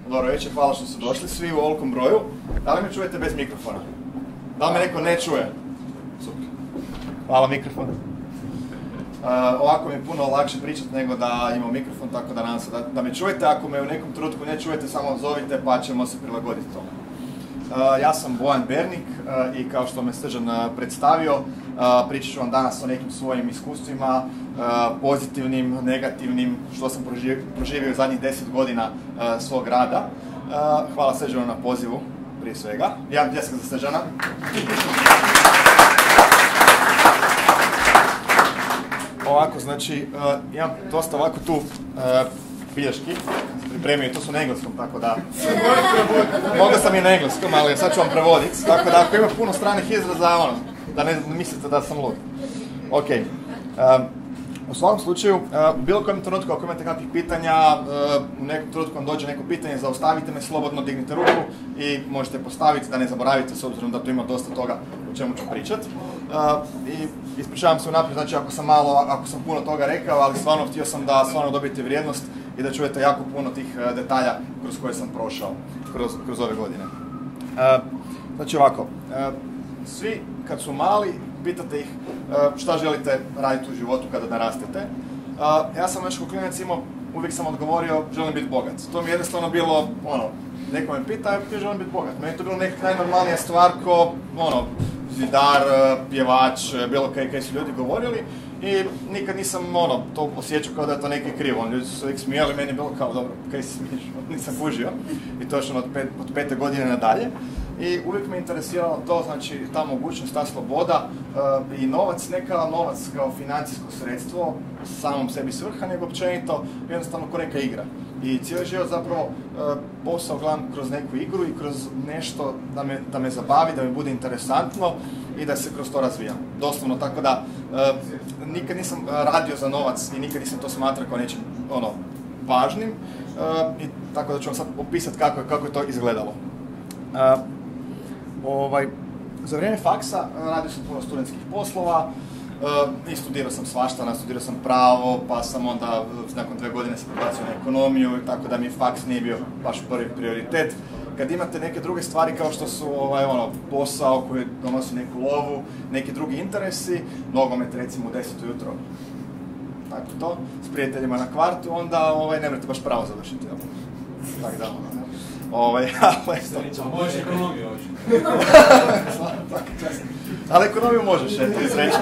Dobro večer, hvala što ste došli svi u ovolikom broju. Da li me čujete bez mikrofona? Da li me neko ne čuje? Super. Hvala mikrofon. Ovako mi je puno lakše pričati nego da imam mikrofon, tako da nadam se da me čujete. Ako me u nekom trenutku ne čujete, samo zovite pa ćemo se prilagoditi tome. Ja sam Bojan Bernik i kao što me Srđan predstavio, pričat ću vam danas o nekim svojim iskustvima, pozitivnim, negativnim, što sam proživio u zadnjih 10 godina svog rada. Hvala Srđanu na pozivu, prije svega. Jedan pljesak za Srđana. Ovako, znači, imam dosta ovako tu bilješki, pripremio i to su na engleskom, tako da... Mogao sam i na engleskom, ali sad ću vam prevoditi, tako da ako ima puno stranih izraza, ono, da ne mislite da sam lud. Ok. U svakom slučaju, u bilo kojem trenutku, ako imate kakvih pitanja, u nekom trenutku vam dođe neko pitanje, zaustavite me, slobodno dignite ruku i možete postaviti, da ne zaboravite, s obzirom da tu ima dosta toga o čemu ću pričat. I ispričavam se unaprijed, znači ako sam puno toga rekao, ali stvarno htio sam da stvarno dobijete vrijednost i da čujete jako puno tih detalja kroz koje sam prošao kroz ove godine. Znači ovako, svi kad su mali, pitate ih šta želite raditi u životu kada narastete. Ja sam još kao klinac imao, uvijek sam odgovorio, želim biti bogat. To mi je jednostavno bilo, neko me pita, ja želim biti bogat. Meni je to bilo neka najnormalnija stvar ko, zidar, pjevač, bilo kaj su ljudi govorili. I nikad nisam to osjećao kao da je to neki krivo. Ljudi su se uvijek smijali, meni je bilo kao, dobro, kaj si smiješ, nisam kužio. I to je od 5. godine nadalje. I uvijek me interesiralo to, znači ta mogućnost, ta sloboda i novac, ne kao novac kao financijsko sredstvo, samom sebi svrha, nego općenito jednostavno ko neka igra. I cijeli život zapravo posao gledam kroz neku igru i kroz nešto da me zabavi, da mi bude interesantno i da se kroz to razvijam. Doslovno, tako da nikad nisam radio za novac i nikad nisam to smatrao kao nečim važnim. I tako da ću vam sad opisati kako je to izgledalo. Za vrijeme faksa radio sam puno studentskih poslova i studirao sam svašta, studirao sam pravo, pa sam onda nakon 2 godine se prebacio na ekonomiju, tako da mi faks nije bio baš prvi prioritet. Kad imate neke druge stvari kao što su posao koji donosi neku lovu, neki drugi interesi, nogomet recimo u 10 ujutro, tako to, s prijateljima na kvartu, onda ne morate baš pravo završiti. Tako da, možeš ekonomiju hoći. Ali ekonomiju možeš, srećno.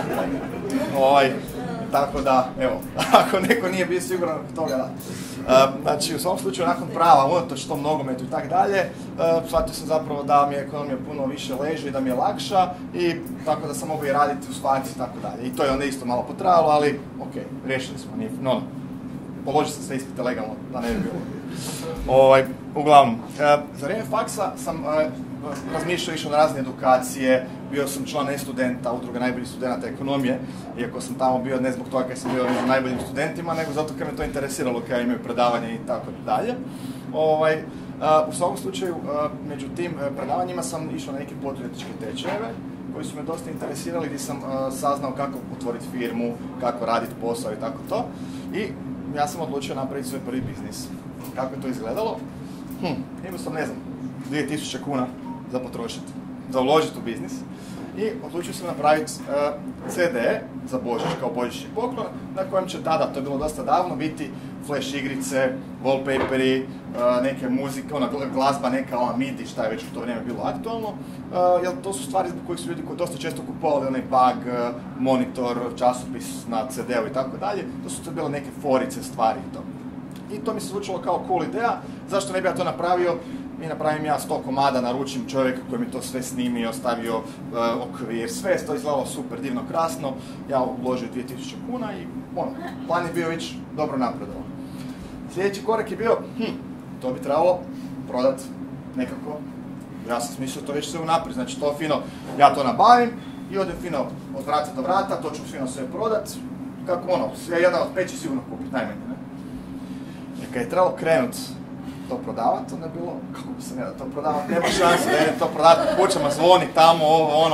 Tako da, evo, ako neko nije bio siguran toga da. Znači, u svom slučaju, nakon prava, unatoč tom nogometu i tak dalje, shvatio sam zapravo da mi ekonomija puno više leži, da mi je lakša i tako da sam mogu i raditi u faksi i tako dalje. I to je onda isto malo potrajalo, ali ok, riješili smo, položio sam sve ispite legalno, da ne bi bilo. Uglavnom, za vrijeme faksa sam razmišljao, išao na razne edukacije, bio sam član e-studenta, udruga najboljih studenata ekonomije, iako sam tamo bio ne zbog toga kad sam bio među najboljim studentima, nego zato kad me to interesiralo kada imaju predavanje i tako dalje. U svakom slučaju, među tim predavanjima sam išao na neke poduzetničke tečajeve koji su me dosta interesirali, gdje sam saznao kako otvoriti firmu, kako raditi posao i tako to. I ja sam odlučio napraviti svoj prvi biznis. Kako je to izgledalo? Imao sam, 2000 kuna za potrošiti, za uložiti u biznis. I odlučio sam napraviti CD za Božić, kao božićni poklon, na kojem će tada, to je bilo dosta davno, biti flash igrice, wallpaperi, neke muzike, glazba, neka MIDI, šta je već u to vrijeme bilo aktualno. Jer to su stvari zbog kojih su ljudi koji dosta često kupovali, onaj bug, monitor, časopis na CD-u i tako dalje. To su bile neke forice stvari i to. I to mi se zvučalo kao cool ideja, zašto ne bi ja to napravio? I napravim ja 100 komada, naručim čovjeka koji mi to sve snimio, stavio okvir, sve to izgledalo super, divno, krasno. Ja uložio 2000 kuna i plan je bio već dobro napredovao. Sljedeći korak je bio, to bi trebalo prodat nekako. Ja sam smislio to već sve unaprijed, znači to fino, ja to nabavim i odem fino od vrata do vrata, to ću fino sve prodat. Kako sve jedan od 5 će sigurno kupiti, najmanje, ne? Jer kad je trebalo krenut to prodavati, onda je bilo, kako bi se ne da to prodavati, nema šanse da idem to prodavati, kućama zvoni tamo,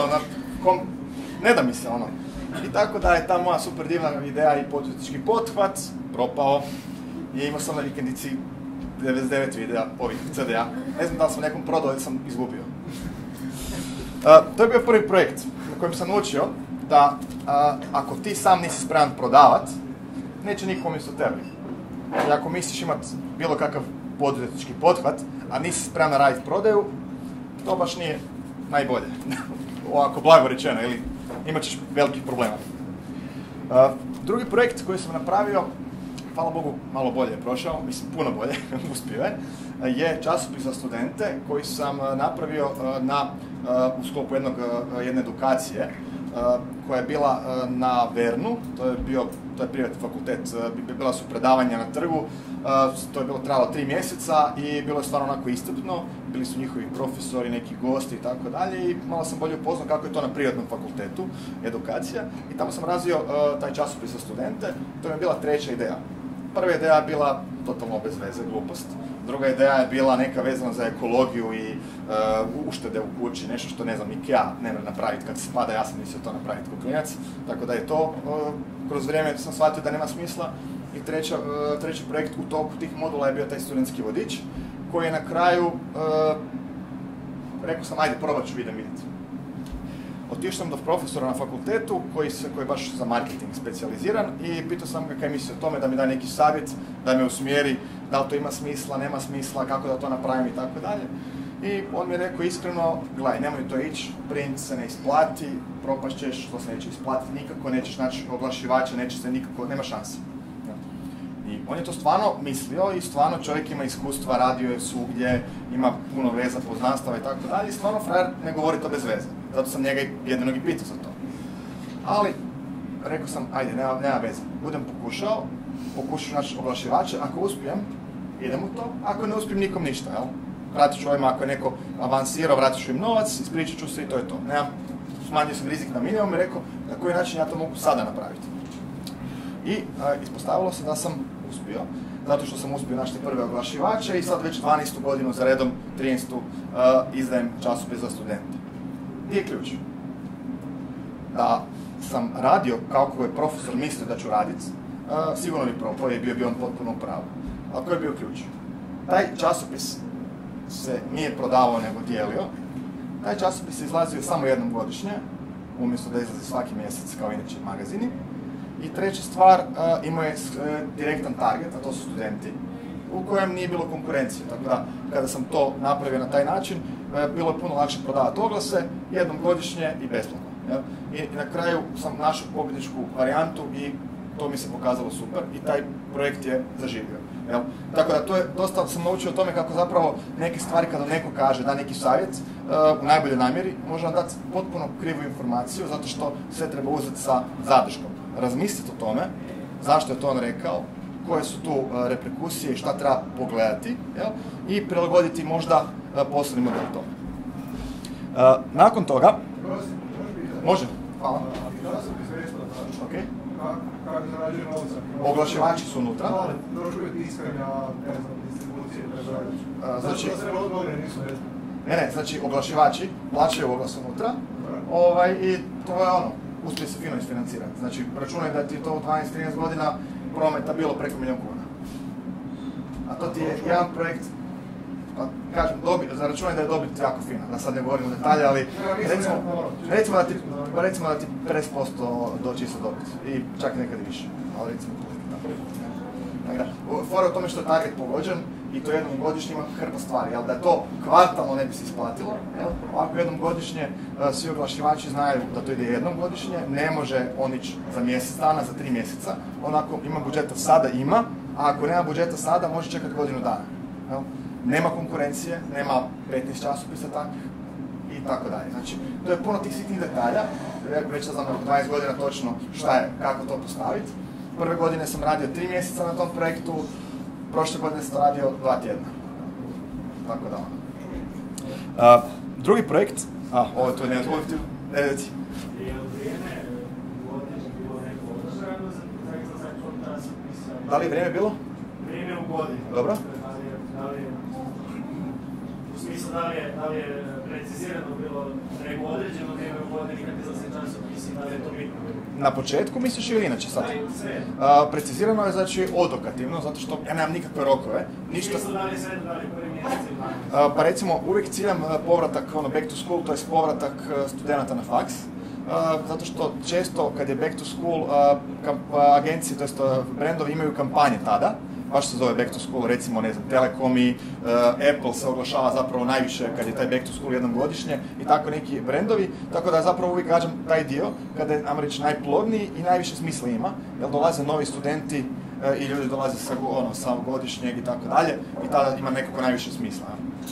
ne da mi se I tako da je ta moja super divna ideja i poduzetnički pothvat propao i imao sam na vikendici 99 videa, ovih CD-a. Ne znam da li sam nekom prodao ili sam izgubio. To je bio prvi projekt na kojem sam naučio da ako ti sam nisi spreman prodavat, neće niko umjesto tebe. I ako misliš imat bilo kakav poduzetnički pothvat, a nisi spreman raditi prodaju, to baš nije najbolje. Ovako blago rečeno, ili imat ćeš velikih problema. Drugi projekt koji sam napravio, hvala Bogu, malo bolje je prošao, mislim puno bolje, uspio je časopis za studente koji sam napravio u sklopu jedne edukacije koja je bila na Vernu, to je privatni fakultet, bila su predavanja na trgu, to je bilo trajalo 3 mjeseca i bilo je stvarno onako iscrpno, bili su njihovi profesori, neki gosti i tako dalje i malo sam bolje upoznao kako je to na privatnom fakultetu, edukacija, i tamo sam razvio taj časopis za studente, to mi je bila treća ideja. Prva ideja je bila totalno bez veze, glupost. Druga ideja je bila neka vezana za ekologiju i uštede u kući, nešto što ne znam, IKEA ne može napraviti kad se spada, ja sam mislio to napraviti kao klinac, tako da je to, kroz vrijeme sam shvatio da nema smisla. I treći projekt u toku tih modula je bio taj studentski vodič, koji je na kraju, rekao sam, ajde, probat ću vidjeti. Otišao sam do profesora na fakultetu koji je baš za marketing specijaliziran i pitao sam ga kaj misli o tome, da mi da neki savjet, da me usmjeri da li to ima smisla, nema smisla, kako da to napravim i tako dalje. I on mi je rekao iskreno, gledaj, nemoj to ići, print se ne isplati, propašćeš, to se neće isplatiti nikako, nećeš naći oglašivača, neće se nikako, nema šanse. I on je to stvarno mislio i stvarno čovjek ima iskustva, radio je svugdje, ima puno veza, poznanstava i tako dalje i stvarno frajer ne govori to bez veze. Zato sam njega jedinog i pitao za to. Ali, rekao sam, ajde, nema veze. Budem pokušao naći oglašivače, ako uspijem, idem u to, ako ne uspijem nikom ništa, jel? Vratit ću ovima, ako je neko avansirao, vratit ću im novac, ispričat ću se i to je to. Smanjio sam rizik na minimum i rekao na koji način ja to mogu sada napraviti. I ispostavilo se da sam uspio, zato što sam uspio naći prve oglašivače i sad već 12. godinu za redom, 13. izdajem časopis za studente. Gdje je ključ? Da sam radio kako je profesor mislio da ću raditi, sigurno bi propao i bio on potpuno u pravu. A koji je bio ključ? Taj časopis se nije prodavao nego dijelio. Taj časopis je izlazio samo jednom godišnje, umjesto da izlazi svaki mjesec kao inače magazini. I treća stvar, imao je direktan target, a to su studenti, u kojem nije bilo konkurencije. Tako da, kada sam to napravio na taj način, bilo je puno lakše prodavati oglase, jednom godišnje i besplatno. I na kraju sam našao pobjedničku varijantu i to mi se pokazalo super i taj projekt je zaživio. Tako da, dosta sam naučio o tome kako zapravo neke stvari kada neko kaže, da neki savjet, u najboljoj namjeri, može vam dati potpuno krivu informaciju, zato što sve treba uzeti sa zadrškom. Razmisliti o tome, zašto je to on rekao, koje su tu reperkusije i šta treba pogledati, i prilagoditi možda poslovni model tome. Nakon toga... Može? Hvala. Okay. Kako zarađuje novca? Oglašivači su unutra. Troškovi tiskanja, ne znam, distribucije, treba znači, to sve odgovore nisu vezane. Ne, znači oglašivači plaćaju oglas unutra i to je ono, uspije se fino isfinancirati. Znači, računaj da ti je to u 12-13 godina prometa bilo preko 1.000.000 kuna. A to ti je jedan projekt, pa kažem, zaračunaj da je dobit jako fina, da sad ne govorim u detalje, ali recimo da ti 50% doći isto dobit, i čak nekad i više, ali recimo tako. Fora u tome što je target pogođen i to jednom godišnje ima hrpa stvari, da je to kvartalno ne bi se isplatilo, ako jednom godišnje svi oglašivači znaju da to ide jednom godišnje, ne može on ići za mjesec dana, za 3 mjeseca, onako ima budžeta sada ima, a ako nema budžeta sada može čekati godinu dana. Nema konkurencije, nema 15 časopisa takvih i tako dalje. Znači, to je puno tih sitnih detalja, već znam oko 20 godina točno šta je, kako to postaviti. Prve godine sam radio 3 mjeseca na tom projektu, prošle godine sam radio 2 tjedna. Tako da. Drugi projekt, ovo je to ne odgovoriti, reci. Da li je vrijeme bilo? Vrijeme u godini. Dobro. U smislu da li je precizirano bilo nego određeno vrijeme u godini kad izlazi časopis i da li je to bitno? Na početku misliš ili inače sad? Precizirano je znači odokativno, zato što ja nemam nikakve rokove. Ništa... Da li je sve, da li je prvi mjesec ili Pa recimo uvijek ciljam povratak back to school, to je povratak studenata na faks. Zato što često kad je back to school agencije, to jest brendovi imaju kampanje tada, baš se zove back to school, recimo ne znam, Telekom i Apple se oglašava zapravo najviše kad je taj back to school jednom godišnje i tako neki brendovi, tako da zapravo uvijek gađam taj dio kada je, ajmo reći, najplodniji i najviše smisla ima, jer dolaze novi studenti i ljudi dolaze sa godišnjeg i tako dalje i tada ima nekako najviše smisla.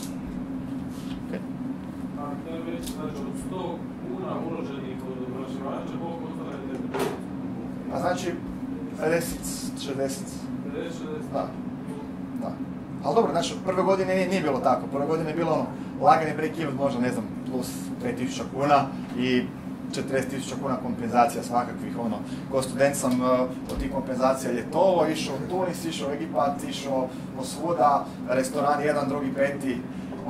Okay. A da bi reći, znači od 100 kuna uloženih od oglašivača, koliko ostane? Pa znači 50-60. Da. Ali dobro, znači, prve godine nije bilo tako. Prve godine je bilo lagani break-even, možda ne znam, plus 5.000 kuna i 40.000 kuna kompenzacija svakakvih, ko student sam od tih kompenzacija ljetovao, išao u Tunis, išao u Egipat, išao posvuda, restoran jedan, drugi, peti,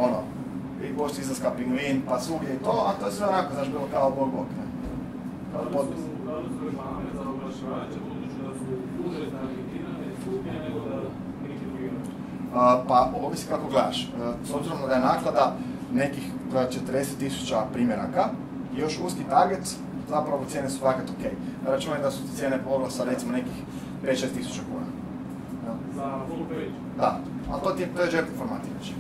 i pošto izlaska Pingvin, pa svugdje i to, a to je sve onako, znaš, bilo kao bog, ne. Kao podpis. Da li su reklame za oglašivače, budući da su duže targetirane, skuplje nego da neki drugi? Pa ovisi kako gledaš. S obzirom da je naklada nekih 40.000 primjeraka i još uski target, zapravo cijene su fakat ok. Računaj da su cijene oglasa recimo nekih 5-6 tisuća kuna. Za full page? Da, ali to je džepni format inače.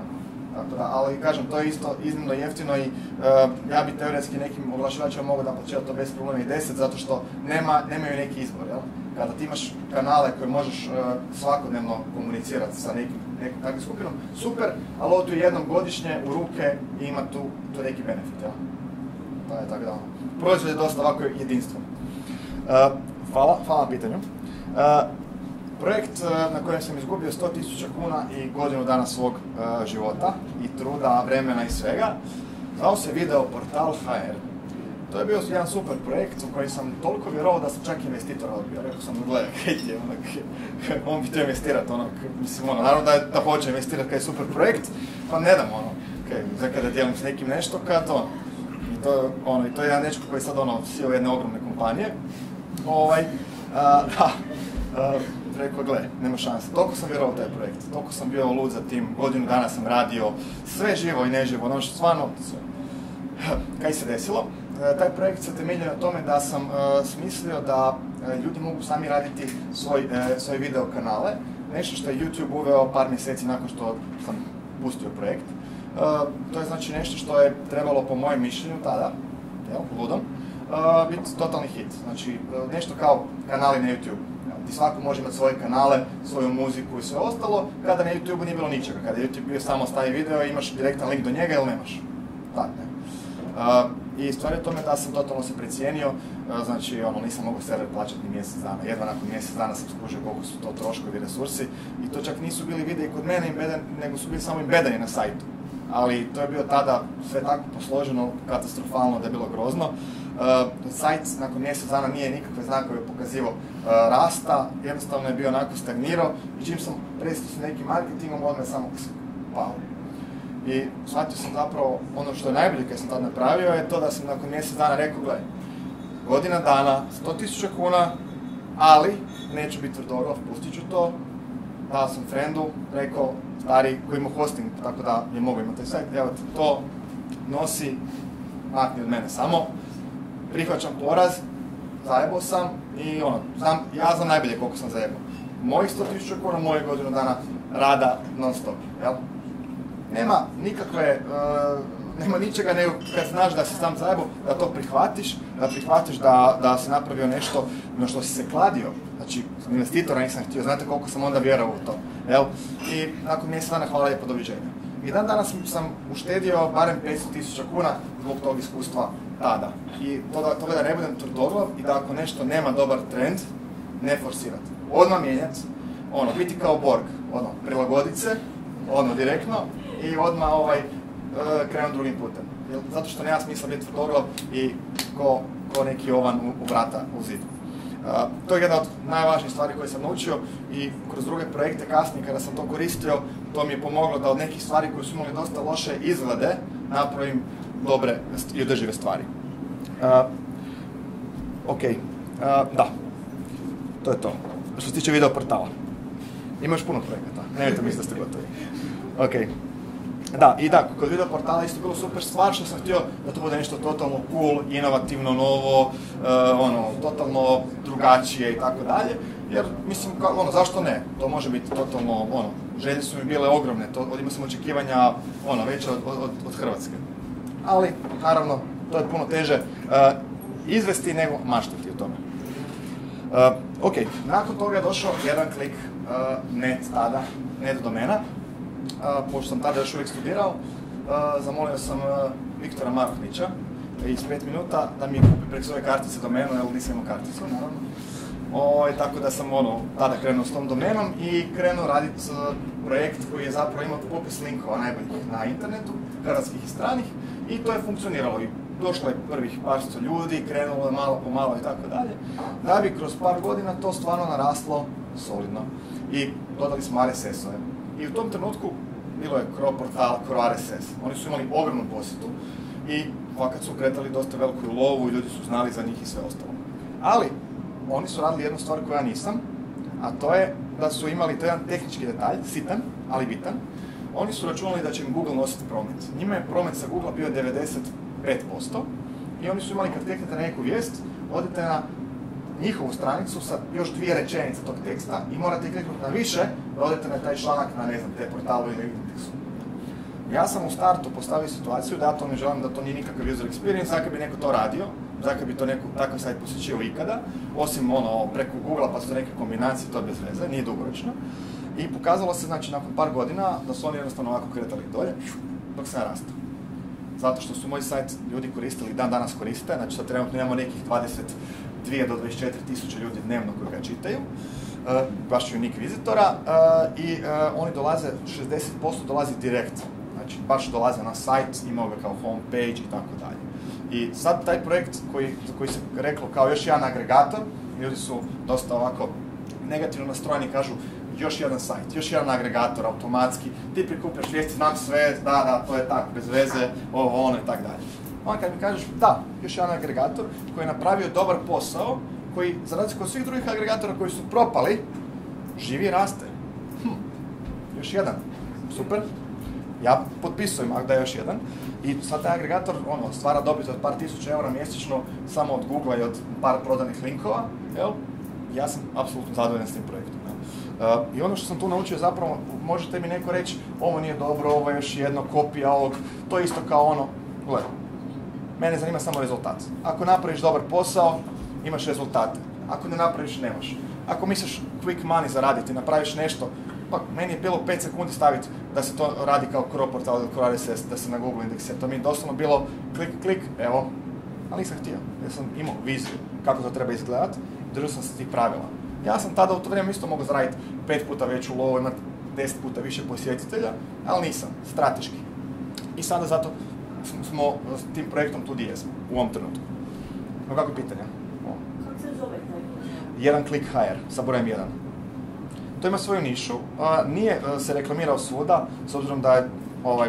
Ali kažem, to je isto iznimno jeftino i ja bi teoretski nekim oglašivačima mogao da počeo to bez problema i 10, zato što nemaju neki izbor, jel? Kada ti imaš kanale koje možeš svakodnevno komunicirati sa nekom takvom skupinom, super, ali ovo tu jednom godišnje u ruke i ima tu neki benefit, jel? To je tako da proizvod je dosta ovako jedinstven. Hvala na pitanju. Projekt na kojem sam izgubio 100.000 kuna i godinu dana svog života i truda, vremena i svega, zvao se Video Portal HR. To je bio jedan super projekt u koji sam toliko vjerovao da sam čak investitora odbio. Rekao sam, gledaj, on bi trebao investirati, mislim, naravno da hoće investirati kad je super projekt, pa ne dam, za kada dijelim s nekim nešto, kad I to je jedan dečko koji je sad CEO jedne ogromne kompanije. Rekao, gle, nema šanse. Toliko sam vjerovao taj projekt, toliko sam bio lud za tim, godinu dana sam radio, sve živo i neživo, stvarno sve. Kaj se desilo? Taj projekt se temeljio na tome da sam smislio da ljudi mogu sami raditi svoje video kanale, nešto što je YouTube uveo par mjeseci nakon što sam pustio projekt. To je znači nešto što je trebalo, po mojem mišljenju tada, ludom, biti totalni hit. Znači, nešto kao kanali na YouTube. Ti svako može imati svoje kanale, svoju muziku i sve ostalo, kada na YouTube nije bilo ničega. Kada je YouTube bio samo stavi video i imaš direktan link do njega ili nemaš. Tak, ne. I stvar je tome da sam totalno se precijenio, znači nisam mogao server plaćati ni mjesec dana. Jedva nakon mjesec dana sam skužio koliko su to troškovi i resursi i to čak nisu bili videi kod mene nego su bili samo embedani na sajtu. Ali to je bio tada sve tako posloženo, katastrofalno, da je bilo grozno. Sajt nakon mjesec dana nije nikakve znakove pokazivao rasta, jednostavno je bio onako stagnirao i čim sam prestao s nekim marketingom, odmah je samo pao. I shvatio sam zapravo ono što je najbolje kad sam tad napravio je to da sam nakon mjesec dana rekao, gledaj, godina dana, 100.000 kuna, ali neću biti tvrdoglav, pustit ću to. Dao sam friendu, rekao, stari koji ima hosting, tako da je mogu imati taj sajt, evo ti to, nosi, makni od mene samo, prihvaćam poraz, zajebao sam i ja znam najbolje koliko sam zajebao. Mojih 100.000 kuna, moje godinu dana rada non stop, jel? Nema ničega nego kad znaš da si sam zajebao, da to prihvatiš da si napravio nešto na što si se kladio. Znači, investitora nisam htio, znate koliko sam onda vjerovao u to, jel? I nakon mjesec dana hvala lijepo, doviđenja. I dan danas sam uštedio barem 500.000 kuna zbog tog iskustva tada. I toga da ne budem tvrdoglav i da ako nešto nema dobar trend, ne forsirati. Odmah mijenjati, biti kao Borg, prilagoditi se, direktno i odmah krenuti drugim putem. Zato što nema smisla biti tvrdoglav i ko neki ovan u vrata u zidu. To je jedna od najvažnijih stvari koje sam naučio i kroz druge projekte kasnije kada sam to koristio, to mi je pomoglo da od nekih stvari koje su imali dosta loše izglede napravim dobre i održive stvari. Da, to je to. Što se tiče video portala. Ima još puno projekata, nemojte misliti da ste gotovi. Ok. Da, kod video portala isto bilo super stvar što sam htio da to bude nešto totalno cool, inovativno, novo, totalno drugačije i tako dalje. Jer, mislim, zašto ne? To može biti totalno, želje su mi bile ogromne, ovdje sam očekivanja, veća od Hrvatske. Ali, naravno, to je puno teže izvesti nego maštati o tome. Ok, nakon toga je došao jedan klik, net do domena. Pošto sam tada još uvijek studirao, zamolio sam Viktora Marohnića iz 5 minuta da mi kupi preko svoje kartice domenu, jer nisam imao karticu, naravno. Tako da sam tada krenuo s tom domenom i krenuo raditi projekt koji je zapravo imao popis linkova najboljih na internetu, hrvatskih i stranih, i to je funkcioniralo. I došlo je prvih par sto ljudi, krenulo je malo po malo i tako dalje, da bi kroz par godina to stvarno naraslo solidno. I dodali smo RSS-ove. I u tom trenutku bilo je Cro portal, Cro RSS. Oni su imali ogromnu posjetu i fakat su kretali dosta veliku lovu i ljudi su znali za njih i sve ostalo. Ali, oni su radili jednu stvar koju ja nisam, a to je da su imali, to je jedan tehnički detalj, sitan, ali bitan. Oni su računali da će im Google nositi promet. Njima je promet sa Google bio 95% i oni su imali, kad kliknete na neku vijest, odete na njihovu stranicu sa još 2 rečenice tog teksta i morate kliknuti na više da odete na taj članak na, te portalu ili indeksu. Ja sam u startu postavio situaciju da ja to ne želim, da to nije nikakav user experience, zakaj bi neko to radio, zakaj bi to neko takav sajt posjećio ikada, osim preko Google-a pa su neke kombinacije, to je bez veze, nije dugoročno. I pokazalo se, znači, nakon par godina da su oni jednostavno ovako kretali dolje, dok sam ja rastao. Zato što su moj sajt ljudi koristili, dan danas koriste, znači sad trenutno imamo nekih 22 do 24 tisuće ljudi dnevno koji ga čitaju, baš unique vizitora, i oni dolaze, 60% dolazi direkt, znači baš dolaze na sajt, imao ga kao homepage i tako dalje. I sad taj projekt za koji se reklo kao još jedan agregator, ljudi su dosta ovako negativno nastrojeni, kažu još jedan sajt, još jedan agregator automatski, ti prikupljaš vijesti, znam sve, da, to je tako, bez veze, ono i tako dalje. Onda kad mi kažeš, da, još jedan agregator koji je napravio dobar posao, koji, za razliku od svih drugih agregatora koji su propali, živi i raste. Još jedan, super. Ja potpisujem da je još jedan. I sad taj agregator stvara dobit od par tisuća eura mjesečno samo od Google-a i od par prodanih linkova. Ja sam apsolutno zadovoljan s tim projektom. I ono što sam tu naučio zapravo, možete mi neko reći, ovo nije dobro, ovo je još jedno kopija ovog, to je isto kao gledaj, mene zanima samo rezultat. Ako napraviš dobar posao, imaš rezultate. Ako ne napraviš, nemaš. Ako misliš quick money zaraditi, napraviš nešto, pa meni je bilo 5 sekundi staviti da se to radi kao Cro portal ili Cro RSS, da se na Google indeksira. To mi je doslovno bilo klik, evo, ali nisam htio, jer sam imao viziju kako to treba izgledati, držao sam se tih pravila. Ja sam tada u to vrijeme isto mogao zaraditi 5 puta veću lovu, imati 10 puta više posjetitelja, ali nisam, strateški. I sada zato smo s tim projektom tu gdje jesmo, u ovom trenutku. No, kako je pitanje? Kako se zove taj? Jedan Click HR, sa brojem 1. To ima svoju nišu, nije se reklamirao svuda, s obzirom da je,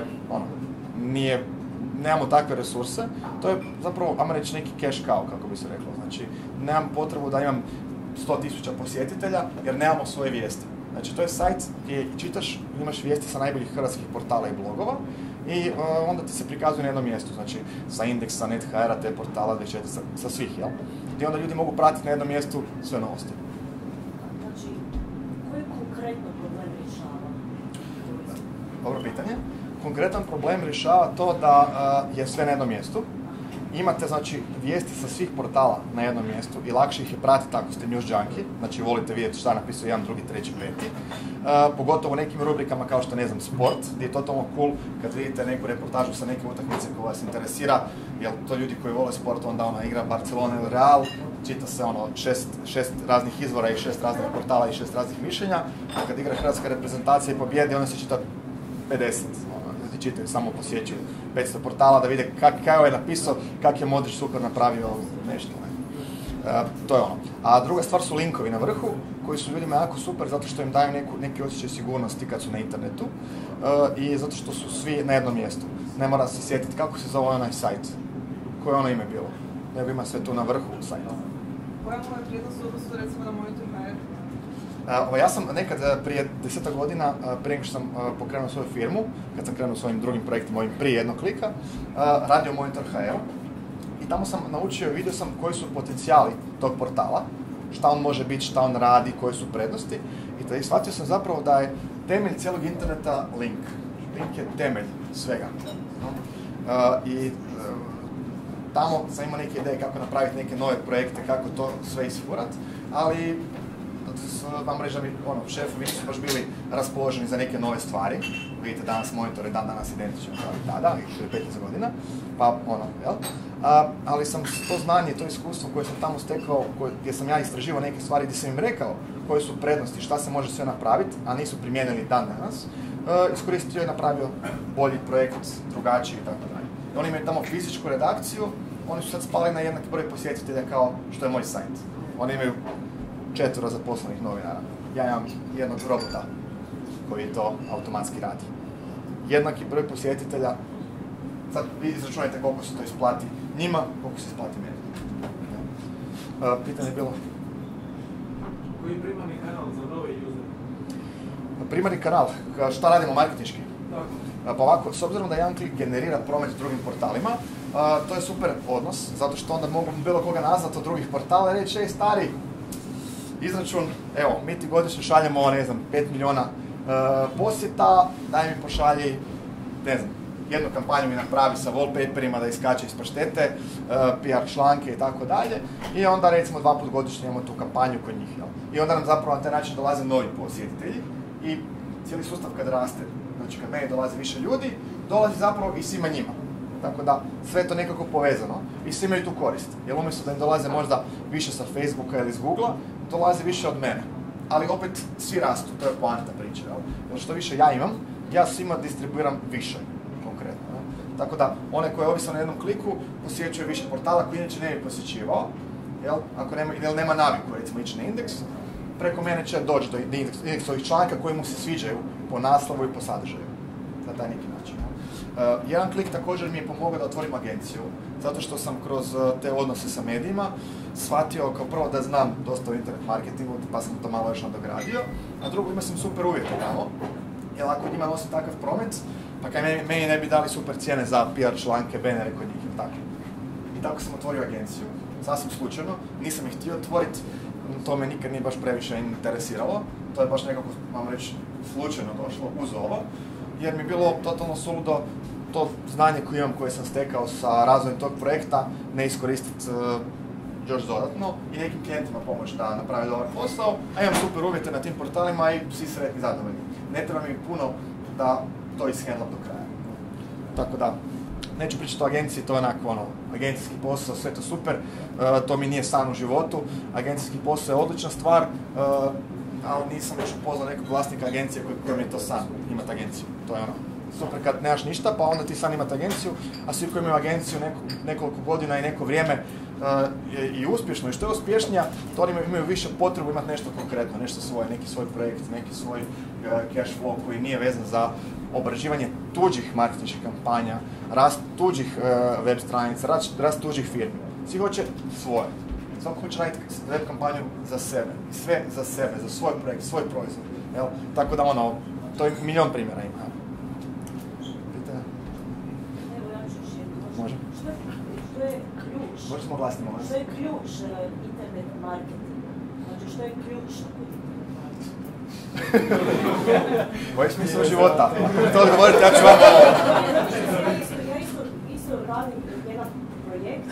nemamo takve resurse, to je zapravo, ajmo reći, neki cash cow, kako bi se reklo. Znači, nemam potrebu da imam 100.000 posjetitelja, jer nemamo svoje vijesti. Znači, to je sajt gdje čitaš, imaš vijesti sa najboljih hrvatskih portala i blogova i onda ti se prikazuje na jednom mjestu, znači sa indeksa, NetHR-a, te portala, sa svih, jel? Gdje onda ljudi mogu pratiti na jednom mjestu sve novosti. Znači, koji konkretno problem rješava? Dobro pitanje. Konkretan problem rješava to da je sve na jednom mjestu. Imate, znači, vijesti sa svih portala na jednom mjestu i lakše ih je pratiti ako ste news junkie, znači volite vidjeti šta napisao jedan, drugi, treći, peti. Pogotovo u nekim rubrikama kao što, ne znam, sport, gdje je totalno cool kad vidite neku reportažu sa neke utakmice koja vas interesira, jer to ljudi koji vole sport, onda igra Barcelona ili Real, čita se šest raznih izvora i 6 raznih portala i 6 raznih mišljenja, a kad igra hrvatska reprezentacija i pobjedi, onda se čita 50. Čitaju, samo posjećuju 500 portala da vide kako je napisao, kak je Modrić super napravio nešto. To je ono. A druga stvar su linkovi na vrhu, koji su ljudima jako super zato što im daju neki osjećaj sigurnosti kad su na internetu i zato što su svi na jednom mjestu. Ne mora se sjetiti kako se zove onaj sajt, koje ono ime bilo, nego ima sve tu na vrhu sajta. Koja mu je prijednost u odnosu recimo na Monitor.hr? Ja sam nekad prije 10 godina, prije što sam pokrenuo svoju firmu, kad sam krenuo svojim drugim projektima, ovim prije jednog klika, radio Monitor.hr i tamo sam naučio i vidio sam koji su potencijali tog portala, šta on može biti, šta on radi, koje su prednosti i tada shvatio sam zapravo da je temelj cijelog interneta link. Link je temelj svega. Tamo sam imao neke ideje kako napraviti neke nove projekte, kako to sve isfurat, ali vam reći da mi šefovi nisu baš bili raspoloženi za neke nove stvari. Vidite, danas Monitor je danas identičan kao i tada, prije 15 godina, pa jel? Ali sam to znanje, to iskustvo koje sam tamo stekao, gdje sam ja istraživao neke stvari, gdje sam im rekao koje su prednosti, šta se može sve napraviti, a nisu primijenili dan danas, iskoristio i napravio bolji projekt, drugačiji i tako dalje. Oni imaju tamo fizičku redakciju, oni su sad spali na jednak broj posjetitelja kao što je moj sajt. Oni imaju 4 zaposlenih novinara. Ja imam jednog robota koji to automatski radi. Jednaki broj posjetitelja, sad vi izračunajte koliko se to isplati njima, koliko se isplati meni. Pitanje je bilo? Koji je primarni kanal za nove usere? Primarni kanal, šta radimo marketinški? Tako. Pa ovako, s obzirom da jedan klik generira promet s drugim portalima, to je super odnos, zato što onda mogu bilo koga nazvati od drugih portala i reći, stari, izračun, evo, mi ti godišnje šaljemo, 5 milijuna posjeta, daj mi pošalji, jednu kampanju mi napravi sa wallpaperima da iskače iz paštete, PR članke i tako dalje, i onda recimo 2 puta godišnje imamo tu kampanju kod njih, jel? I onda nam zapravo na taj način dolaze novi posjetitelji i cijeli sustav kad raste, znači kad meni dolazi više ljudi, dolazi zapravo i svima njima. Tako da sve je to nekako povezano i svi imaju tu korist. Jer umjesto da im dolaze možda više sa Facebooka ili iz Googlea, dolazi više od mene. Ali opet svi rastu, to je poanta priče. Jer što više ja imam, ja svima distribuiram više, konkretno. Tako da, one koje ovisno na jednom kliku, posjećuju više portala koji inače ne bi posjećivao. Ako nema naviku, recimo, ići na indeks, preko mene će doći do indeksovih članka koji mu se sviđaju po naslovu i po sadržaju. Na taj neki način. Jedan klik također mi je pomogao da otvorim agenciju, zato što sam kroz te odnose sa medijima shvatio kao prvo da znam dosta o internet marketingu, pa sam to malo još nadogradio, a drugo imao sam super uvjete tamo, jer ako njima nosim takav promet, pa kaj meni ne bi dali super cijene za PR članke, bannere kod njih, tako. I tako sam otvorio agenciju, sasvim slučajno, nisam ih htio otvoriti, to me nikad nije baš previše interesiralo, to je baš nekako, vam reći, slučajno došlo uz ovo, jer mi je bilo totalno suludo to znanje koje imam, koje sam stekao sa razvojem tog projekta, ne iskoristiti još dodatno i nekim klijentima pomoći da napravi dobar posao, a imam super uvjete na tim portalima i svi sretni zadovoljni. Ne treba mi puno da to ishendlam do kraja. Tako da, neću pričati o agenciji, to je onako agencijski posao, sve to super, to mi nije san u životu, agencijski posao je odlična stvar, ali nisam još upoznao nekog vlasnika agencije koji mi je to san, imati agenciju. To je super kad nemaš ništa, pa onda ti san imati agenciju, a svi koji imaju agenciju nekoliko godina i neko vrijeme i uspješno, i što je uspješnija, to oni imaju više potrebu imati nešto konkretno, nešto svoje, neki svoj projekt, neki svoj cash flow koji nije vezan za obrađivanje tuđih marketinških kampanja, rast tuđih web stranica, rast tuđih firmi. Svi hoće svoje. Svako hoće raditi web kampanju za sebe. Sve za sebe, za svoj projekt, svoj proizvod. Jel? Tako da to je milion primjera ima. Pitanje? Evo ja ću još jedno. Može. Što je ključ? Možeš smo glasni, molim. Što je ključ internet marketinga? Znači što je ključno kod internet marketinga? Koji smisao života? To odgovorite, ja ću vam ovo. Ja isto radim jedan projekt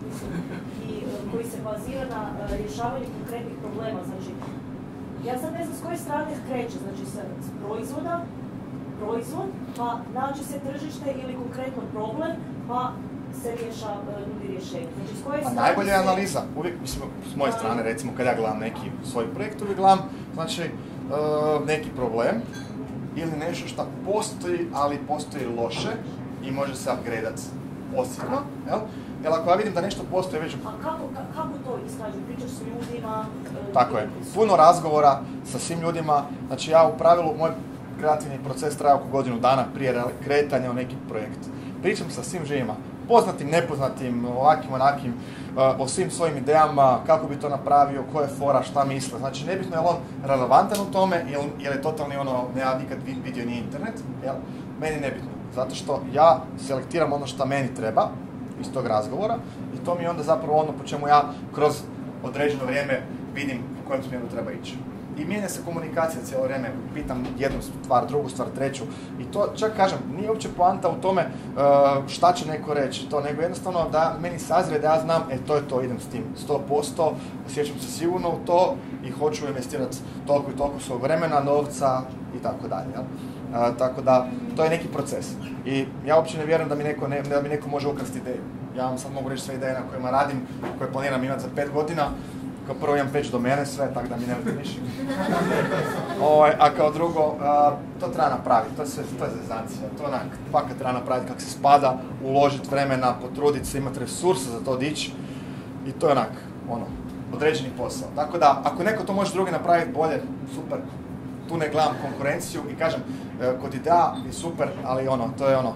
koji se bazira na rješavanju konkretnih problema. Znači, ja sad ne znam s koje strane kreće, znači s proizvod, pa naći se tržište ili konkretno problem, pa se nudi rješenje. Znači, s koje strane najbolja je analiza. Uvijek, mislim, s moje strane, recimo, kad ja gledam neki svoj projekt, uvijek gledam, znači, neki problem ili nešto što postoji, ali postoji loše i može se upgradeat posebno, jel? Jer ako ja vidim da nešto postoji već... A kako to iskaže? Pričaš s ljudima? Tako je. Puno razgovora sa svim ljudima. Znači ja u pravilu, moj kreativni proces traje oko godinu dana prije kretanja u neki projekt. Pričam sa svim živima. Poznatim, nepoznatim, ovakvim, onakim, o svim svojim idejama, kako bi to napravio, ko je fora, šta misle. Znači nebitno je li on relevantan u tome ili je totalni ja nikad vidio ni internet, jel? Meni nebitno. Zato što ja selektiram ono što meni treba iz tog razgovora i to mi je onda zapravo ono po čemu ja kroz određeno vrijeme vidim u kojem smjeru treba ići. I mijenja se komunikacija cijelo vrijeme, pitam jednu stvar, drugu stvar, treću. I to, čak kažem, nije uopće poanta u tome šta će neko reći, nego jednostavno da meni sazrije da ja znam, to je to, idem s tim 100%, osjećam se sigurno u to i hoću investirati toliko i toliko svog vremena, novca i tako dalje. Tako da, to je neki proces. I ja uopće ne vjerujem da mi neko može ukrasti ideju. Ja vam sad mogu reći sve ideje na kojima radim, koje planiram imati za 5 godina. Kao prvo imam već do mene sve, tako da mi nemojte ništa. A kao drugo, to treba napraviti, to je zezancija, to onak, fakat treba napraviti kako se spada, uložiti vremena, potruditi se, imati resurse za to dići i to je onak, određeni posao. Tako da, ako neko to može drugi napraviti bolje, super, tu ne gledam konkurenciju i kažem, kod ideja je super, ali to je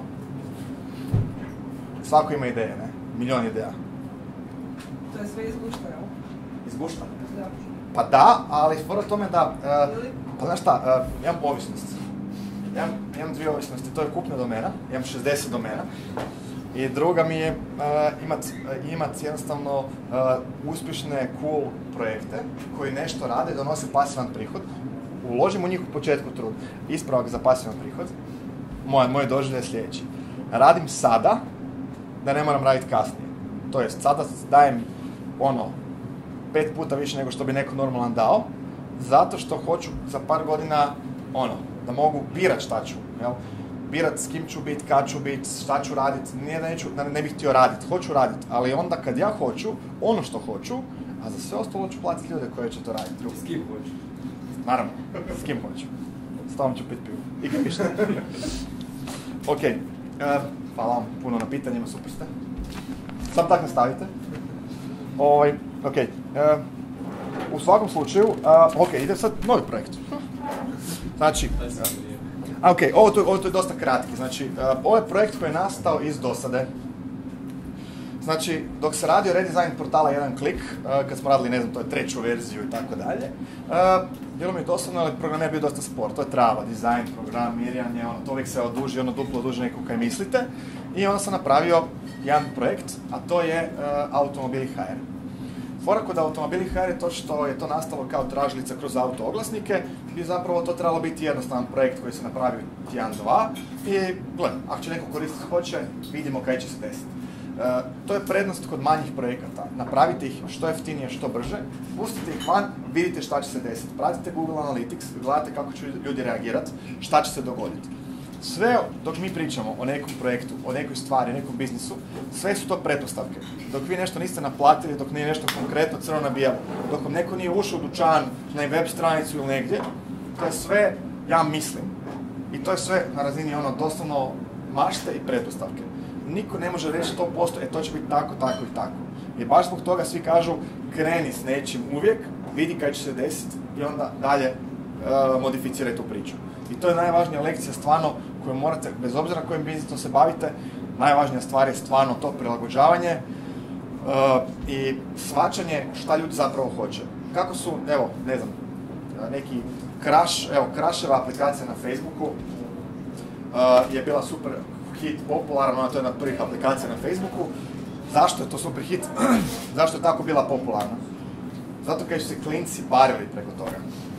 svako ima ideje, ne, milion ideja. To je sve izgušta, jel? Izgušta? Da. Pa da, ali fora tome da, pa znaš šta, imam ovisnost. Imam 2 ovisnosti, to je kupna domena, imam 60 domena. I druga mi je imati jednostavno uspješne, cool projekte koji nešto rade i donose pasivan prihod. Uložim u njih u početku trud. Ispravak za pasivan prihod. Moj doživljaj je sljedeći. Radim sada da ne moram raditi kasnije. To jest, sada dajem 5 puta više nego što bi neko normalan dao, zato što hoću za par godina da mogu birat šta ću, jel? Birat s kim ću biti, kad ću biti, šta ću raditi, nije da ne bih htio raditi, hoću raditi, ali onda kad ja hoću, ono što hoću, a za sve ostalo ću platiti ljude koji će to raditi. S kim hoću? Naravno, s kim hoću. S tobom ću piti pivu. I kad pišete. Ok, hvala vam puno na pitanjima, super ste. Sam tak nastavite. Ok, u svakom slučaju, ide sad novi projekt. Znači, ovo je dosta kratki. Znači, ovo je projekt koji je nastao iz dosade. Znači, dok se radio redesign portala Jedan klik, kad smo radili, to je 3. verziju i tako dalje, bilo mi je dosadno, ali program je bio dosta spor. To je trava, dizajn, programiranje, to uvijek se oduži, duplo duže nego kaj mislite. I onda sam napravio jedan projekt, a to je Automobili HR. Fora kod Automobili HR je to što je to nastalo kao tražilica kroz auto oglasnike i zapravo to trebalo biti jednostavan projekt koji se napravi 1-2 i gledam, ako će neko koristiti hoće, vidimo kaj će se desiti. To je prednost kod manjih projekata. Napravite ih što jeftinije, što brže, pustite ih van, vidite šta će se desiti. Pratite Google Analytics, gledate kako će ljudi reagirati, šta će se dogoditi. Sve dok mi pričamo o nekom projektu, o nekoj stvari, o nekom biznisu, sve su to pretpostavke. Dok vi nešto niste naplatili, dok nije nešto konkretno crno na bijelo, dok vam neko nije ušao u dućan, na web stranicu ili negdje, to je sve, ja mislim. I to je sve na razini doslovno mašte i pretpostavke. Niko ne može reći 100%, to će biti tako, tako i tako. I baš zbog toga svi kažu, kreni s nečim uvijek, vidi kaj će se desiti i onda dalje modificiraj tu priču. I to je najvažnija lekcija stvarno koju morate, bez obzira kojim biznisom se bavite, najvažnija stvar je stvarno to prilagođavanje i shvaćanje šta ljudi zapravo hoće. Kako su, neki Crasheva aplikacija na Facebooku je bila super hit, popularna, to je jedna od prvih aplikacija na Facebooku. Zašto je to super hit? Zašto je tako bila popularna? Zato kad su se klinci barili preko toga.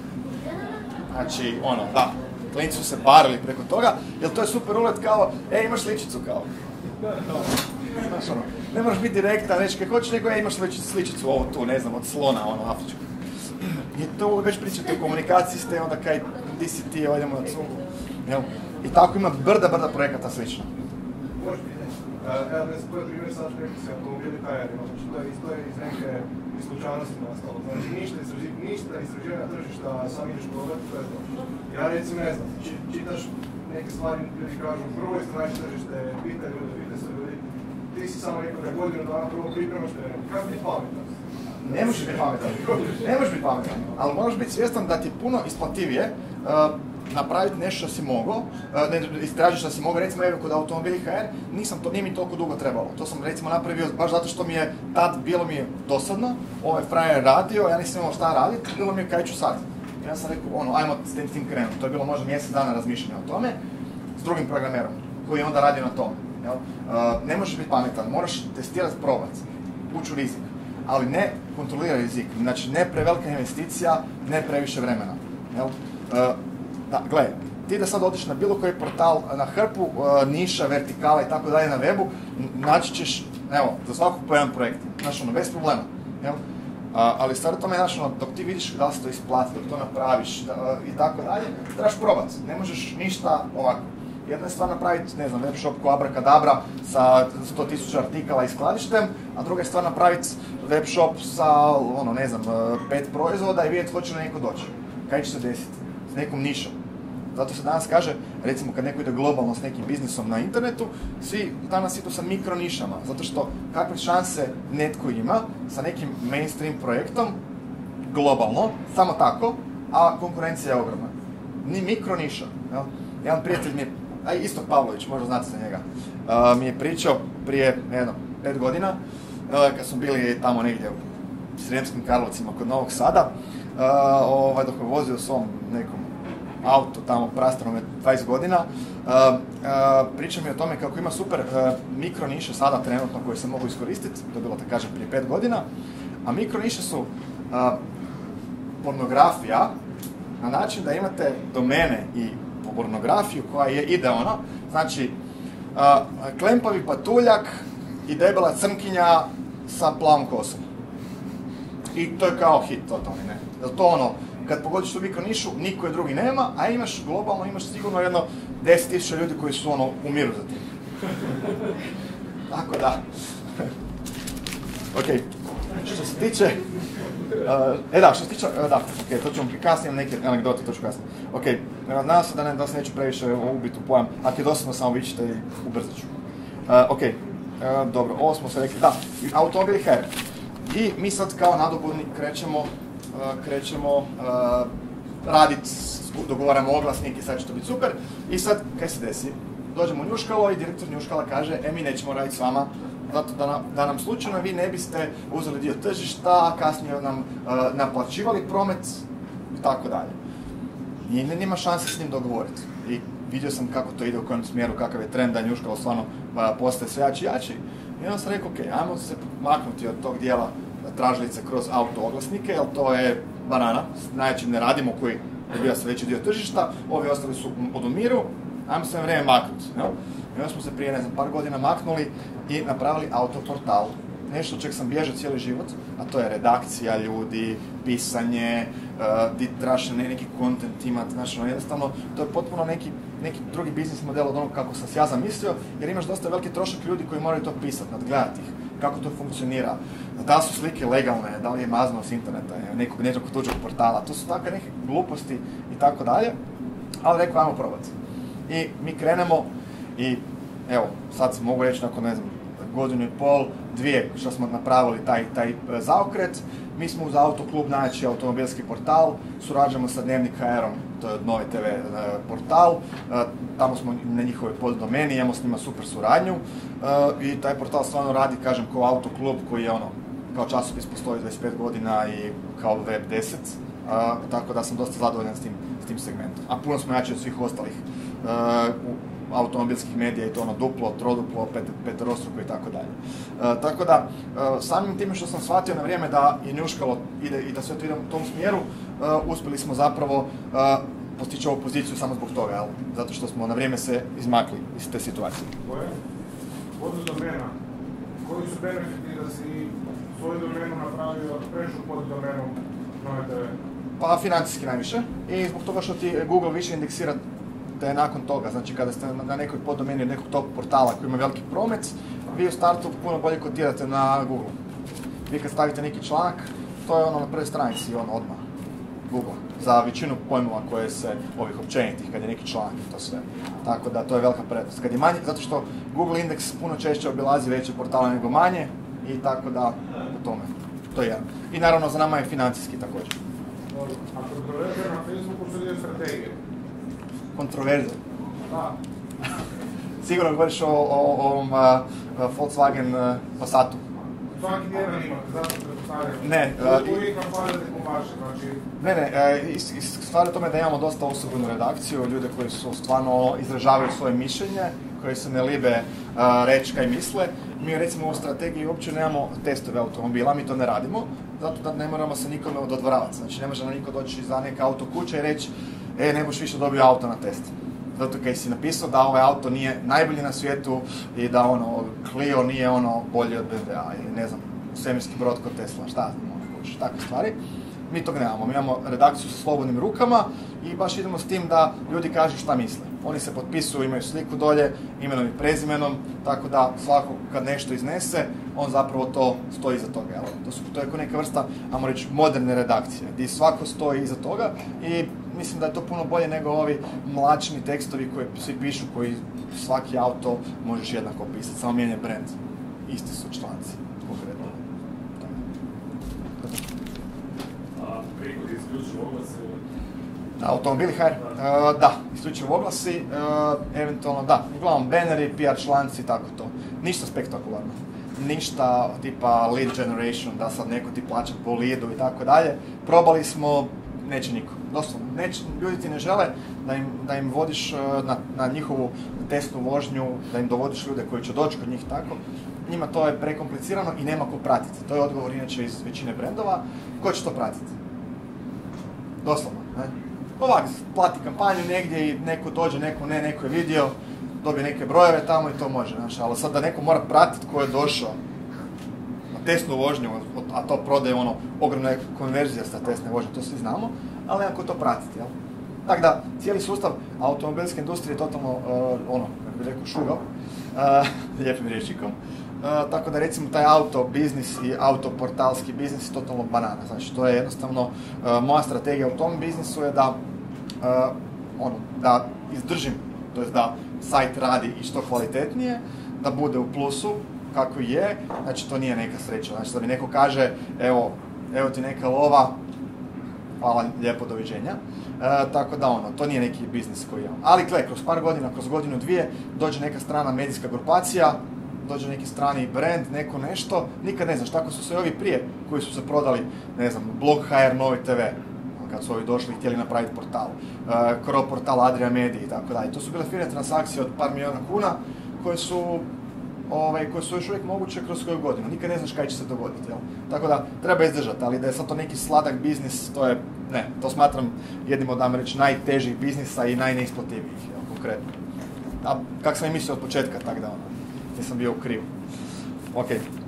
Znači, klinci su se barili preko toga, jer to je super ulet kao, imaš sličicu kao. Znaš, ne moraš biti direktan, reći kaj hoćeš, nego imaš već sličicu, ovo tu, od slona, afričku. I to već pričate o komunikaciji ste, onda kaj, di si ti, idemo na cugu. I tako ima brda projekata slično. Može pitanje. Evo, to je primjer sad rekli se Automobili HR, znači to je iz neke slučajnosti nastalo. Znači ništa istraživanja tržišta, sam ideš prodati, to je to. Ja recimo ne znam, čitaš neke stvari, ljudi kažu, prvo istraži tržište, pitaj se ljudi, ti si samo rekao da je godinu dana prvo pripremaš teren. Kako biti pametan? Ne možeš biti pametan, ne možeš biti pametan, ali moraš biti svjestan da ti je puno isplativije napraviti nešto što si mogao, istražiš što si mogao, recimo evo kod Automobili HR, nije mi toliko dugo trebalo. To sam recimo napravio baš zato što mi je tad bilo mi je dosadno, ovaj frajer radio, ja nisam imao šta raditi, bilo mi je kaj ću sad. Ja sam rekao, ajmo s tim krenuti. To je bilo možda mjesec dana razmišljanja o tome, s drugim programerom, koji je onda radio na tome. Ne možeš biti pametan, moraš testirati, probati, ući u rizik, ali ne kontroliraj rizik, znači ne prevelika investicija, ne previše vremena. Gledaj, ti da sad odiš na bilo koji portal, na hrpu niša, vertikala i tako dalje na webu, naći ćeš, za svakog po jedan projekt, znači bez problema. Ali stvar u tome je, dok ti vidiš da se to isplati, dok to napraviš i tako dalje, trebaš probati, ne možeš ništa ovako. Jedna je stvar napraviti, ne znam, web shop ko Abrakadabra sa 100.000 artikala i skladištem, a druga je stvar napraviti web shop sa, 5 proizvoda i vidjeti hoće li neko doći. Kaj će se desiti s nekom nišom? Zato se danas kaže, recimo kad neko ide globalno s nekim biznisom na internetu, svi danas idu sa mikro nišama, zato što kakve šanse netko ima sa nekim mainstream projektom, globalno, samo tako, a konkurencija je ogromna. Ni mikro niša. Jedan prijatelj mi je, Istok Pavlović, možda znate za njega, mi je pričao prije 5 godina, kad smo bili tamo negdje u Srijemskim Karlovcima kod Novog Sada, dok je vozio u svom nekom auto tamo prastranom 20 godina, priča mi o tome kako ima super mikro niše sada trenutno koje se mogu iskoristiti, to je bilo da kažem prije 5 godina, a mikro niše su pornografija na način da imate domene i pornografiju koja je idealna, znači klempavi patuljak i debela crnkinja sa plavom kosom. I to je kao hit totalni, ne? Jer to kad pogodiš tu mikro nišu, niko je drugi nema, a imaš globalno, imaš sigurno 10.000 ljudi koji su umiru za tim. Tako da. Ok, što se tiče... to ćemo kasnije, neke anegdote, to ću kasnije. Ok, nadam se da se neću previše ubiti u pojam, ako je dosadno samo vi ćete i ubrzat ću. Dobro, ovo smo se rekli, Automobili HR. I mi sad kao nadobudnik krećemo raditi, dogovaramo oglasnik i sad će to biti super. I sad, kaj se desi? Dođemo u Njuškalo i direktor Njuškala kaže, mi nećemo raditi s vama, zato da nam slučajno vi ne biste uzeli dio tržišta, kasnije nam naplaćivali promet i tako dalje. I nema šanse s njim dogovoriti. I vidio sam kako to ide, u kojem smjeru, kakav je trend da Njuškalo stvarno postaje sve jači i jači. I onda sam rekao, ajmo se maknuti od tog dijela tražilice kroz auto oglasnike, jer to je banana, s najjačim ne radimo, koji dobija se veći dio tržišta, ovi ostali su odumiru, ajmo se na vrijeme maknuti. I onda smo se prije, par godina maknuli i napravili autoportal. Nešto čeg sam bježao cijeli život, a to je redakcija ljudi, pisanje, di trebaš neki kontent imati, jednostavno, to je potpuno neki drugi biznis model od onog kako sam se ja zamislio, jer imaš dosta veliki trošak ljudi koji moraju to pisati, nadgledati ih, kako to funkcionira, da li su slike legalne, da li je mazno s interneta, nekog tuđeg portala, to su takve neke gluposti i tako dalje, ali rekao, ajmo probati. I mi krenemo i evo, sad mogu reći nakon, godinu i pol, 2 što smo napravili taj zaokret. Mi smo uz Autoklub najjači automobilski portal, surađujemo sa Dnevnik HR-om, to je Nove TV portal, tamo smo na njihovoj poddomeni, imamo s njima super suradnju i taj portal stvarno radi, kažem, kao Autoklub koji je kao časopis postoji 25 godina i kao Web 10, tako da sam dosta zadovoljan s tim segmentom. A puno smo jači od svih ostalih automobilskih medija i to duplo, troduplo, peterostruko i tako dalje. Tako da, samim time što sam shvatio na vrijeme da je Njuškalo ide i da sve to ide u tom smjeru, uspjeli smo zapravo postići ovu poziciju samo zbog toga, zato što smo na vrijeme se izmakli iz te situacije. Od domena, koji su benefiti da si svoju domenu napravio prešu pod domenom Nove TV? Pa financijski najviše i zbog toga što ti Google više indeksira te nakon toga, znači kada ste na nekoj poddomeni nekog top portala koji ima veliki promet, vi u startu puno bolje kotirate na Google. Vi kad stavite neki članak, to je na prvoj stranici, odmah. Google. za većinu pojmova koje se, ovih općenitih, kad je neki članak i to sve. Tako da to je velika prednost. Kad je manje, zato što Google Index puno češće obilazi veće portale nego manje i tako da u tome. To je jedan. I naravno za nama je financijski također. A kontroverze na Facebooku su dvije strategije. Kontroverze? Da. Sigurno govoriš o ovom Volkswagen Passatu. Svaki tjedan imate, zato pretpostavljam. Ne, uvijek nam fali rekomaše, znači... Ne, stvar je tome da imamo dosta osobnu redakciju, ljude koji su stvarno izražavaju svoje mišljenje, koji se ne libe reći kaj misle. Mi recimo u strategiji uopće nemamo testove automobila, mi to ne radimo, zato da ne moramo se nikome dodvoravati. Znači ne može nam niko doći za neka auto kuća i reći ne boš više dobio auto na test. Zato kaj si napisao da ovaj auto nije najbolji na svijetu i da Clio nije bolji od BMW-a ili ne znam, svemirski brod kod Tesla, šta znam, takve stvari. Mi tog nemamo, mi imamo redakciju sa slobodnim rukama i baš idemo s tim da ljudi kažu šta misle. Oni se potpisuju, imaju sliku dolje, imenom i prezimenom, tako da svako kad nešto iznese, on zapravo to stoji iza toga. To je kao neka vrsta, ajmo reći, moderne redakcije, gdje svako stoji iza toga i mislim da je to puno bolje nego ovi mlačni tekstovi koji svi pišu, koji svaki auto možeš jednako opisati, samo mijenja brand. Isti su članci, konkretno. Prihodi isključivo oglasi? Automobili HR? Da, isključivo oglasi, eventualno da, uglavnom banneri, PR članci, tako to. Ništa spektakularno. Ništa tipa lead generation, da sad neko ti plaća po leadu i tako dalje. Probali smo, neće niko. Doslovno, ljudi ti ne žele da im vodiš na njihovu testnu vožnju, da im dovodiš ljude koji će doći kod njih tako. Njima to je prekomplicirano i nema ko pratiti. To je odgovor inače iz većine brendova. Ko će to pratiti? Doslovno, ne? Ovak, plati kampanju negdje i neko dođe, neko ne, neko je vidio, dobije neke brojeve tamo i to može, znaš, ali sad da neko mora pratiti ko je došao na testnu vožnju, a to prodaje ogromna konverzija sa testne vožnje, to svi znamo, ali nekako to pratiti, jel? Tako da, cijeli sustav automobilske industrije je totalno, kako bih rekao, šugao, lijepim rječnikom. Tako da recimo taj auto biznis i autoportalski biznis je totalno banana. Znači to je jednostavno, moja strategija u tom biznisu je da izdržim, to jest da sajt radi i što kvalitetnije, da bude u plusu kako je, znači to nije neka sreća. Znači da mi neko kaže evo ti neka lova, hvala, lijepo, doviđenja. Tako da to nije neki biznis koji imam. Ali gle, kroz par godina, kroz godinu, dvije, dođe neka strana medijska grupacija, dođe neki strani brand, neko nešto, nikad ne znaš, tako su se ovi prije koji su se prodali, ne znam, Blog HR, Novi TV, kad su ovi došli i htjeli napraviti portal, Cro portal Adria Mediji i tako dalje. To su bile firme transakcije od par milijuna kuna koje su još uvijek moguće kroz koju godinu. Nikad ne znaš kaj će se dogoditi, jel? Tako da treba izdržati, ali da je sad to neki sladak biznis, to smatram jednim od, dam reći, najtežih biznisa i najneisplativijih, jel, konkretno. A kak sam i mislio od početka, tak da nisam bio u krivu. Ok,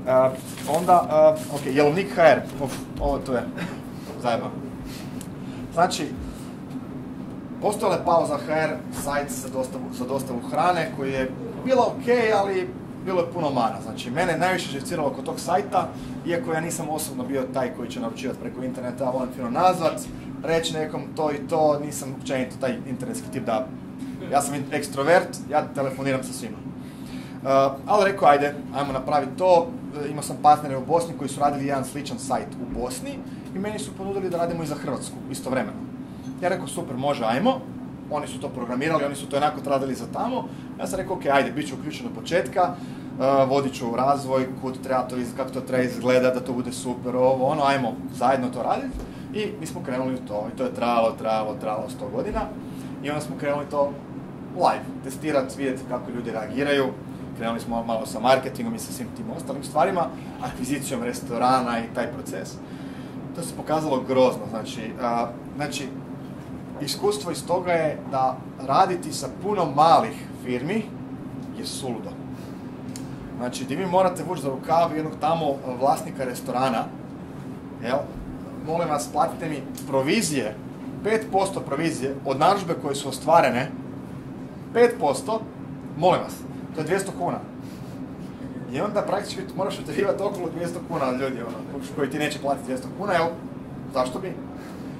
Jelovnik HR, ovo tu je zajebano. Znači, postojala je pauza HR, sajt za dostavu hrane koji je bilo ok, ali bilo je puno mana. Znači, mene najviše živciralo kod tog sajta, iako ja nisam osobno bio taj koji će naručivati preko interneta, volim fino nazvat, reći nekom to i to, nisam općenito taj internetski tip da... Ja sam ekstrovert, ja telefoniram sa svima. Ali rekao, ajmo napraviti to. Imao sam partnere u Bosni koji su radili jedan sličan sajt u Bosni i meni su ponudili da radimo i za Hrvatsku, istovremeno. Ja rekao, super, može, ajmo. Oni su to programirali, oni su to jednako radili za tamo. Ja sam rekao, ok, bit ću uključen od početka, vodit ću razvoj, kako to treba izgledati, da to bude super, ajmo zajedno to raditi. I mi smo krenuli u to. I to je trajalo 100 godina. I onda smo krenuli to live, testirati, vidjeti kako ljudi reagiraju. Krenuli smo malo sa marketingom i sa svim tim ostalim stvarima, akvizicijom restorana i taj proces. To se pokazalo grozno. Znači, iskustvo iz toga je da raditi sa puno malih firmi je suludo. Znači, gdje vi morate vući za rukav jednog tamo vlasnika restorana, molim vas, platite mi provizije, 5% provizije od narudžbe koje su ostvarene, 5%, molim vas, to je 200 kuna. I onda praktički moraš utjerivati okolo 200 kuna od ljudi, koji ti neće platiti 200 kuna, zašto bi?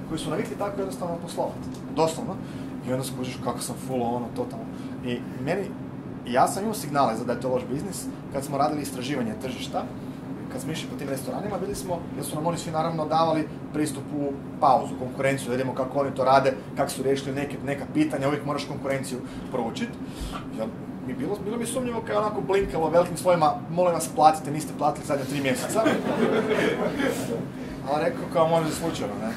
koji su navikli tako jednostavno poslovati, doslovno. I onda skužiš kako sam full totalno. I ja sam imao signale za da je to loš biznis kad smo radili istraživanje tržišta. Kad smo išli po tim restoranima, vidjeli smo da su nam oni svi naravno davali pristup u pauzu, konkurenciju, da vidimo kako oni to rade, kako su riješili neka pitanja, uvijek moraš konkurenciju proučiti. Bilo mi sumnjivo kao onako blinkalo velikim slovima, molim vas platite, niste platili zadnja 3 mjeseca. Ali rekao kao može slučajno, ne?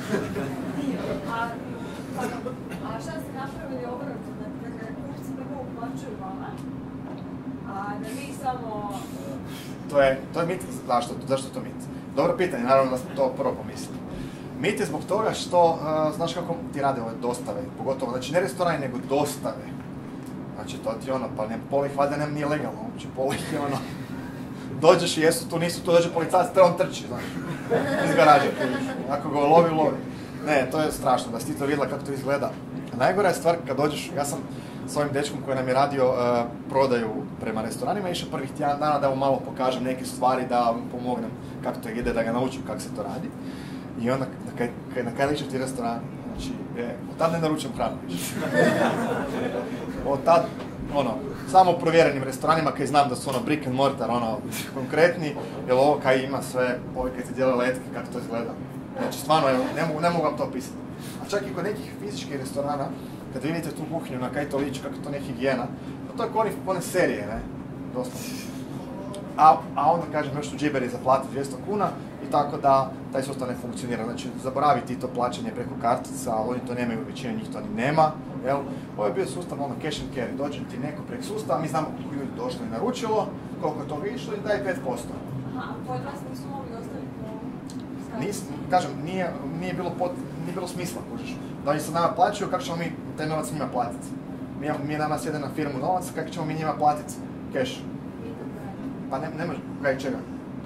A šta ste napravili obratno? Dakle, kupci prvo uplaćuju vama, a da vi samo... To je mit. Zašto je to mit? Dobro pitanje, naravno da smo to prvo pomislili. Mit je zbog toga što, znaš kako ti rade ove dostave, pogotovo, znači ne restorani, nego dostave. Znači to ti pa polih valjda nije legalno, uopće polih je dođeš i jesu tu, nisu tu, dođe policajac, te on trči, znaš, iz garaže, ako ga lovi. Ne, to je strašno, da si ti to vidjela kako to izgleda. A najgora je stvar kad dođeš, ja sam s ovim dečkom koji nam je radio prodaju prema restoranima, išao prvih tjedan dana da mu malo pokažem neke stvari, da mu pomognem kako to ide, da ga naučim kako se to radi. I onda, na kaj liče ti restorani, znači, od tad ne naručujem hranu više. Od tad, samo provjerenim restoranima kaj znam da su brick and mortar, konkretni, jer ovo kaj ima sve, ovi kaj ti dijele letke, kako to izgleda. Znači, stvarno, ne mogu vam to opisati. A čak i kod nekih fizičkih restorana, kad vidite tu kuhinju, na kaj to liči, kako to ne higijena, to je kod one serije, ne, doslovno. A onda, kažem, još su džiberi zaplati 200 kuna i tako da taj sustav ne funkcionira. Znači, zaboravi ti to plaćanje preko kartica, oni to nemaju, većina njih to ni nema, jel? Ovo je bio sustav, cash and carry, dođe ti neko prek sustava, mi znamo koliko ljudi došlo i naručilo, koliko je toga išlo i daj 5%. Aha, pored vas nisu mogli ostaviti Kažem, nije bilo smisla, kužiš. Da oni se nama plaćaju, kako ćemo mi taj novac njima platiti? Mi nama sjede na firmu novac, kako ćemo mi njima platiti cash? Pa ne može, kaj čega?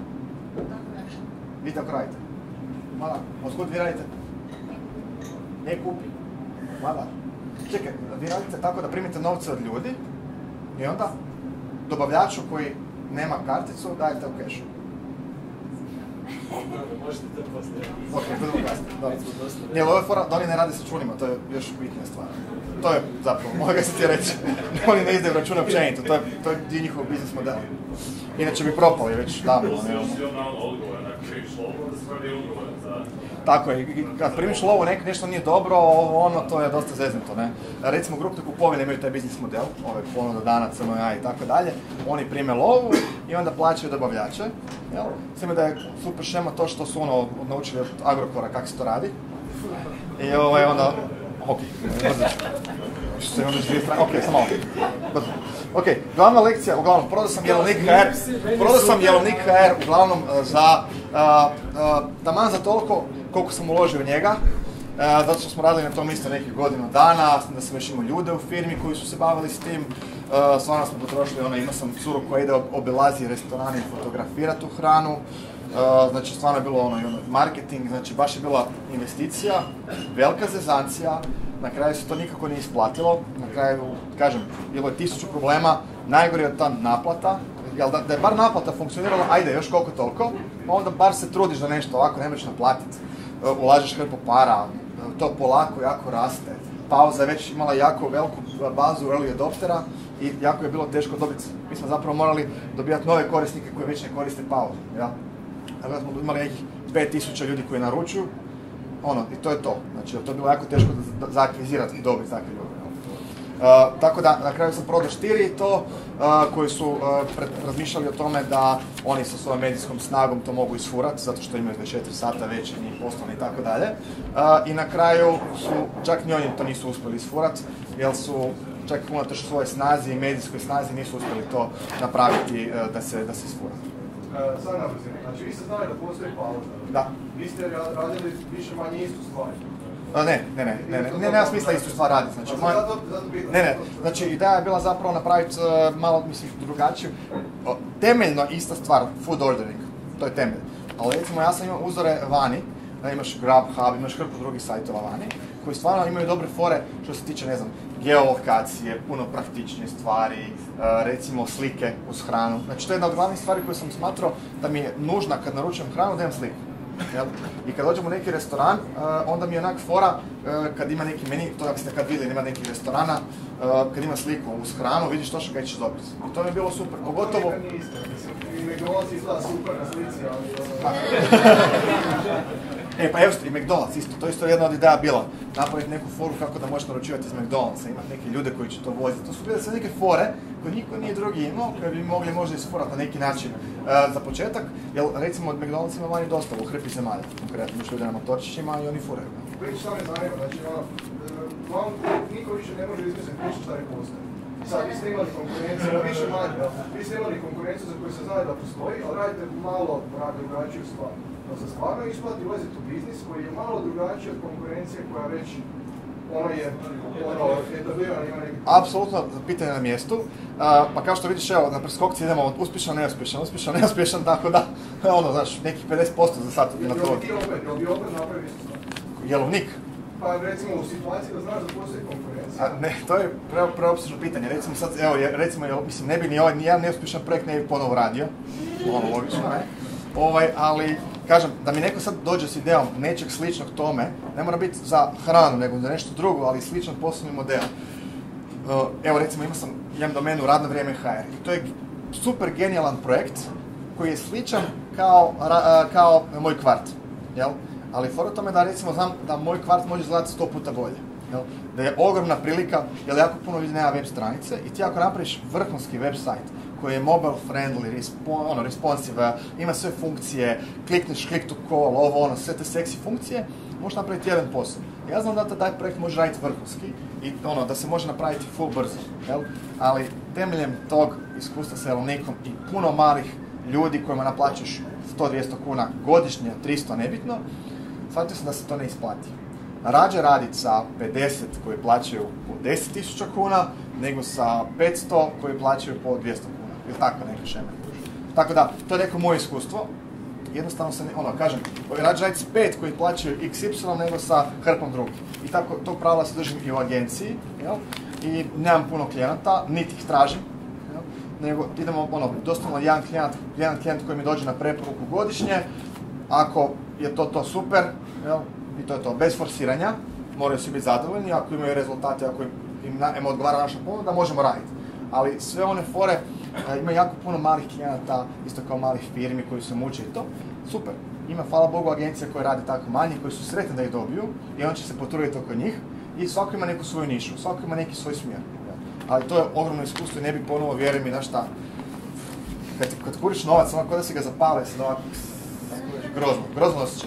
Vi tako radite. Mada, otkud vi radite? Ne kupi. Mada. Čekaj, vi radite tako da primite novce od ljudi i onda dobavljaču koji nema karticu dajete u kešu. Možete to poslije. Ok, budemo kasnije, dobro. Nije, ovo je fora da oni ne rade s računima, to je još bitnija stvar. To je zapravo, mogu ga se ti reći. Oni ne izdaju račune općenito, to je dio njihovog biznis modela. Inače bi propali već davno. Tako je, i kad primiš lovu nešto nije dobro, to je dosta zeznuto, ne. Recimo grupne kupovine imaju taj biznis model, ponuda dana, crno jaje i tako dalje. Oni prime lovu i onda plaćaju dobavljače, jel? Mislim da je super šema to što su naučili od Agrokora kako se to radi. I onda, ok, brzo ću. Što se imam još dvije strane, ok, samo malo. Ok, glavna lekcija, uglavnom, prodao sam Jelovnik HR uglavnom taman za toliko koliko sam uložio u njega, zato što smo radili na tom isto nekih godinu dana, da sam još imao ljude u firmi koji su se bavili s tim, stvarno smo potrošili, imao sam curu koja ide obilazi restorane i fotografira tu hranu, znači stvarno je bilo marketing, znači baš je bila investicija, velika zezancija, na kraju se to nikako nije isplatilo, na kraju, kažem, bilo je 1000 problema, najgore je ta naplata, jel da je bar naplata funkcionirala, ajde, još koliko toliko, onda bar se trudiš da nešto ovako ne možeš naplatiti, ulažeš hrpu para, to polako jako raste, pauza je već imala jako veliku bazu early adoptera i jako je bilo teško dobiti, mi smo zapravo morali dobivati nove korisnike koji već ne koriste pauzu, jel? Tako da smo imali nekih 5000 ljudi koji naručuju, i to je to. Znači, to je bilo jako teško za akvizirati i dobiti takve ljude. Tako da, na kraju sam prodao Štiri i to, koji su razmišljali o tome da oni sa svojom medijskom snagom to mogu isfurati, zato što imaju 24 sata već i njih poslovni i tako dalje. I na kraju čak ni oni to nisu uspjeli isfurati, jer su čak unatoč svoje snazi i medijskoj snazi nisu uspjeli to napraviti da se isfura. Sad na brzinu, znači vi ste znali da postoji pauza. Da. Vi ste radili više manje istu stvar. Nema smisla istu stvar raditi. Znači, ideja je bila zapravo napraviti malo, drugačiju. Temeljno ista stvar, food ordering, to je temelj. Ali recimo, ja sam imao uzore vani, imaš Grubhub, imaš hrpu drugih sajtova vani, koji stvarno imaju dobre fore što se tiče, geolokacije, puno praktičnije stvari, recimo slike uz hranu. Znači, to je jedna od glavnih stvari koju sam smatrao da mi je nužna kad naručujem hranu da imam sliku. Jel? I kad dođem u neki restoran, onda mi je onak fora, kad ima neki meni, to ako ste kad vidjeli, ima neki restorana, kad ima sliku uz hranu, vidiš točno kaj ćeš dobiti. I to mi je bilo super, pogotovo... To nije isto, i McDonald's izgleda super na slici, ali... Pa evo i McDonald's isto, to isto je jedna od ideja bila. Napraviti neku foru kako da možeš naručivati iz McDonald'sa, imati neke ljude koji će to voziti. To su bile sve neke fore koje niko nije drugi imao, koje bi mogli možda isforati na neki način za početak. Jer recimo od McDonald'sa ima vani dosta u hrpi zemalja, konkretno još ljudi na motorčićima i oni furaju. Već šta me zanima, znači niko više ne može izmisliti više šta ne postoji. Sad, vi ste imali konkurenciju, više manje, vi ste imali konkurenciju za koju se zna da postoji, ali radite malo drugačiju stvar. Da se stvarno isplati ulaziti u biznis koji je malo drugačiji od konkurencije koja već etablirana ima neki... Apsolutno, pitanje na mjestu. Pa kao što vidiš, evo, na preskokci idemo od uspješan, neuspješan, tako da, znaš, nekih 50% za sad na to. Jel bi opet napravili isto stvar? Jelovnik? Pa recimo u situaciji da znaš da postoji konkurencija. Ne, to je preopsežno pitanje. Recimo sad, evo, mislim, ne bi ni jedan neuspješan projekt ne bi ponovo radio. Logično, ne? Ali, kažem, da mi neko sad dođe s idejom nečeg sličnog tome, ne mora biti za hranu, nego za nešto drugo, ali sličan poslovni model. Evo, recimo, imam domenu Radno vrijeme HR. I to je super genijalan projekt koji je sličan kao moj kvart. Jel? Ali fora tome da recimo znam da moj kvart može izgledati 100 puta bolje. Jel? Da je ogromna prilika, jer jako puno ljudi nema web stranice i ti ako napraviš vrhunski web sajt koji je mobile friendly, responsive, ima sve funkcije, klikneš click to call, sve te seksi funkcije, možeš napraviti jedan posao. Ja znam da taj projekt može raditi vrhunski i da se može napraviti full brzo, jel? Ali temeljem tog iskustva sa jelovnikom i puno malih ljudi kojima naplaćaš 100-200 kuna godišnje, 300 nebitno, shvatio sam da se to ne isplati. Rađe raditi sa 50 koji plaćaju po 10.000 kuna, nego sa 500 koji plaćaju po 200 kuna. Ili tako neke šeme. Tako da, to je neko moje iskustvo. Jednostavno se, kažem, rađe raditi s 5 koji plaćaju XY nego sa hrpom drugih. I tako, tog pravila se držim i u agenciji, jel? I nemam puno klijenata, niti ih tražim, jel? Nego idemo, doslovno jedan klijent koji mi dođe na preporuku godišnje, ako je to super, jel? I to je to, bez forsiranja, moraju svi biti zadovoljni, ako imaju rezultate, ako im odgovara naša ponuda, možemo raditi. Ali sve one fore, ima jako puno malih klijenata, isto kao malih firmi koji se muče i to, super. Ima, hvala Bogu, agencija koje rade tako manje, koji su sretni da ih dobiju i on će se potruditi oko njih i svako ima neku svoju nišu, svako ima neki svoj smjer. Ali to je ogromno iskustvo i ne bi ponovo, vjerujem mi, znaš šta, kad kuriš novac, onako da si ga zapale, sad ovako, grozno osjećaj.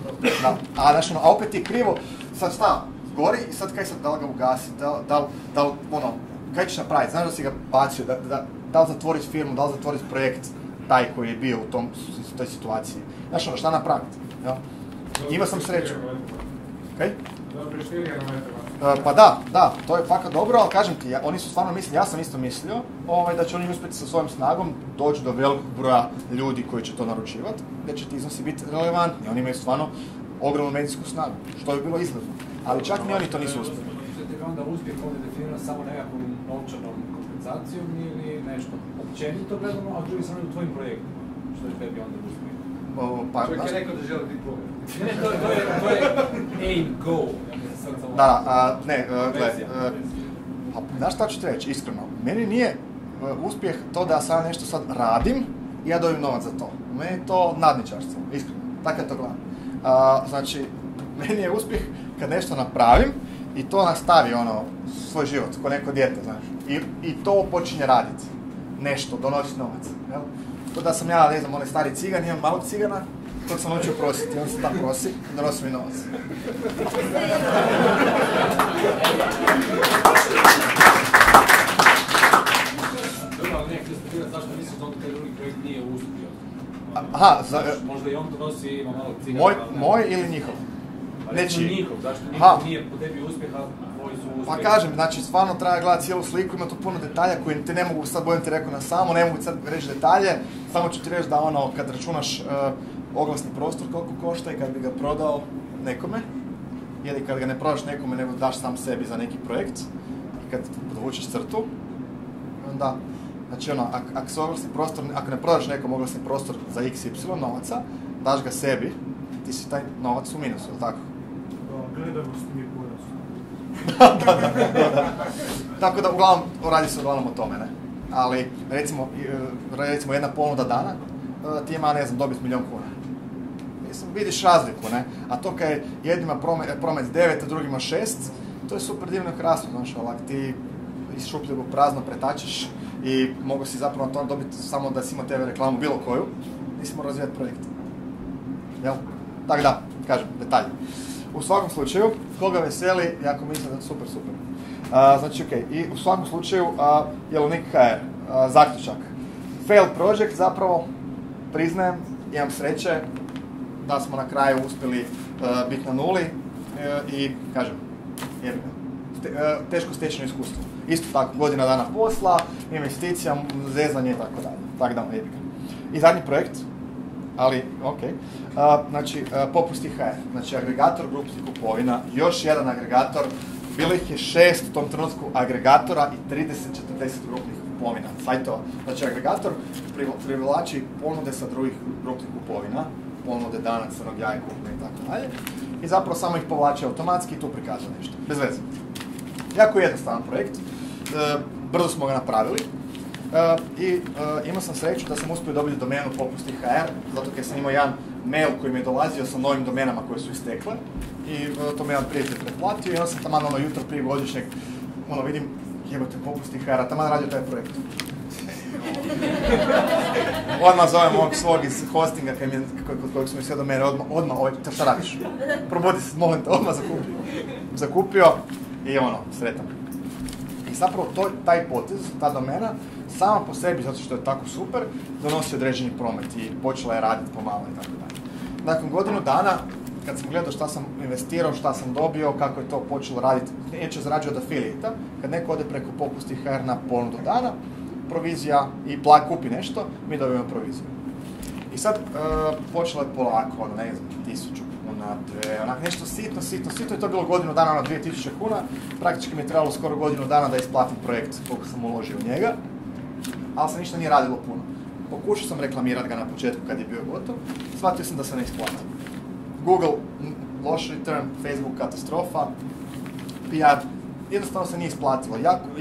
A opet ti je krivo, sad šta, gori i sad kaj sad, da li ga ugasiti, da li, kaj ćeš napraviti, znaš da si ga bacio, da li zatvoriti firmu, da li zatvoriti projekt, taj koji je bio u toj situaciji. Znaš šta napraviti, jel? Imao sam sreću. Kaj? Pa da, to je fakat dobro, ali kažem ti, oni su stvarno mislili, ja sam isto mislio, da će oni uspjeti sa svojom snagom doći do velikog broja ljudi koji će to naručivati, da će ti iznosi biti relevantni, oni imaju stvarno ogromnu medijsku snagu, što je bilo izgledno, ali čak ni oni to nisu uspjeli. Mislite li onda uspjeh ovdje definira samo nekakvom novčanom kompenzacijom ili nešto općenito gledano, a drugi sam u tvojim projektima, što je tebi onda uspjeh? Čovjek je rekao da želi biti bogat. Ne, to je aim, goal. Znaš šta ću ti reći, iskreno, meni nije uspjeh to da sam nešto sad radim i ja dobijem novac za to. Meni je to nadničarstvo, iskreno, tako je to gledam. Znači, meni je uspjeh kad nešto napravim i to nastavi svoj život, ko neko dijete, znaš. I to počinje raditi, nešto, donositi novac. Jel? To da sam ja, ne znam, onaj stari cigan, imam malog cigana, tog sam naučio prositi, on se tam prosi i donosi mi novac. Dobro, ali nekako ste pitali zašto misliš da on taj drugi projekt nije uspio? Možda i on donosi, ima malog cigana. Moj ili njihov? Njihov, zašto njihov nije po tebi uspjeha, tvoji su uspjeha? Pa kažem, znači stvarno treba gledati cijelu sliku, ima tu puno detalja koji te ne mogu, sad budem ti rekao na samo, ne mogu sad reći detalje, samo ću ti reći da kad računaš oglasni prostor koliko košta i kad bi ga prodao nekome, ili kad ga ne prodaš nekome nego daš sam sebi za neki projekt i kad podvučeš crtu, onda, znači ako ne prodaš nekom oglasni prostor za XY novaca, daš ga sebi ti si taj novac u minusu, ili tako? Gledamo s mi puno. Da. Tako da, uglavnom, radi se uglavnom o tome, ne? Ali, recimo jedna ponuda dana, ti ima, ne znam, dobiti 1 000 000 kuna. Mislim, vidiš razliku, ne? A to kad je jednima promet 9, a drugima 6, to je super divno i krasno, znaš, ali ti iz šupljeg u prazno pretačeš i mogu si zapravo na to dobiti samo da si imao TV reklamu bilo koju, nisi morao razvijati projekt. Jel? Tako da, kažem, detalji. U svakom slučaju, koga veseli, jako mislim da je super. Znači, okej, i u svakom slučaju, Jelovnik HR, zaključak. Fail project, zapravo, priznajem, imam sreće da smo na kraju uspjeli biti na nuli i, kažem, teško stečeno iskustvo. Isto tako, godina dana posla, investicija, zezanje i tako dalje. Tako da, jebika. I zadnji projekt, ali, znači, Popusti HR, znači agregator grupskih kupovina, još jedan agregator, bilo ih je 6 u tom trenutku agregatora i 30-40 grupnih kupovina, sajtova. Znači, agregator privlači ponude sa drugih grupnih kupovina, ponude dana, crnog jaja, kupne i tako dalje, i zapravo samo ih povlači automatski i tu prikaže nešto, bez veze. Jako jednostavan projekt, brzo smo ga napravili, i imao sam sreću da sam uspio dobiti domenu Popusti HR, zato kad sam imao jedan mail koji mi je dolazio sa novim domenama koje su istekle i to me jedan prijatelj pretplatio i onda sam taman jutro prije godišnjeg, vidim, jebote Popusti HR, a taman radio taj projekt. Odmah zovem ovog svog iz hostinga kod kojeg smo mi sve domene, odmah, šta radiš? Probudi se, molim te, odmah zakupio i sretan. I zapravo taj potez, ta domena, sama po sebi, zato što je tako super, donosi određeni promet i počela je raditi pomalo i tako dalje. Nakon godinu dana, kad sam gledao šta sam investirao, šta sam dobio, kako je to počelo raditi, neće zarađuje od affiliate-a, kad neko ode preko Popusti HR na ponudu dana, provizija i kupi nešto, mi dobijemo proviziju. I sad počelo je polako, 1000 kuna, 2, onak nešto sitno, i to je bilo godinu dana, 2000 kuna, praktički mi je trebalo skoro godinu dana da isplatim projekt koliko sam uložio u njega, ali se ništa nije radilo puno. Pokušao sam reklamirati ga na početku kad je bio gotov, shvatio sam da se ne isplati. Google, loš return, Facebook, katastrofa, PR, jednostavno se nije isplatilo.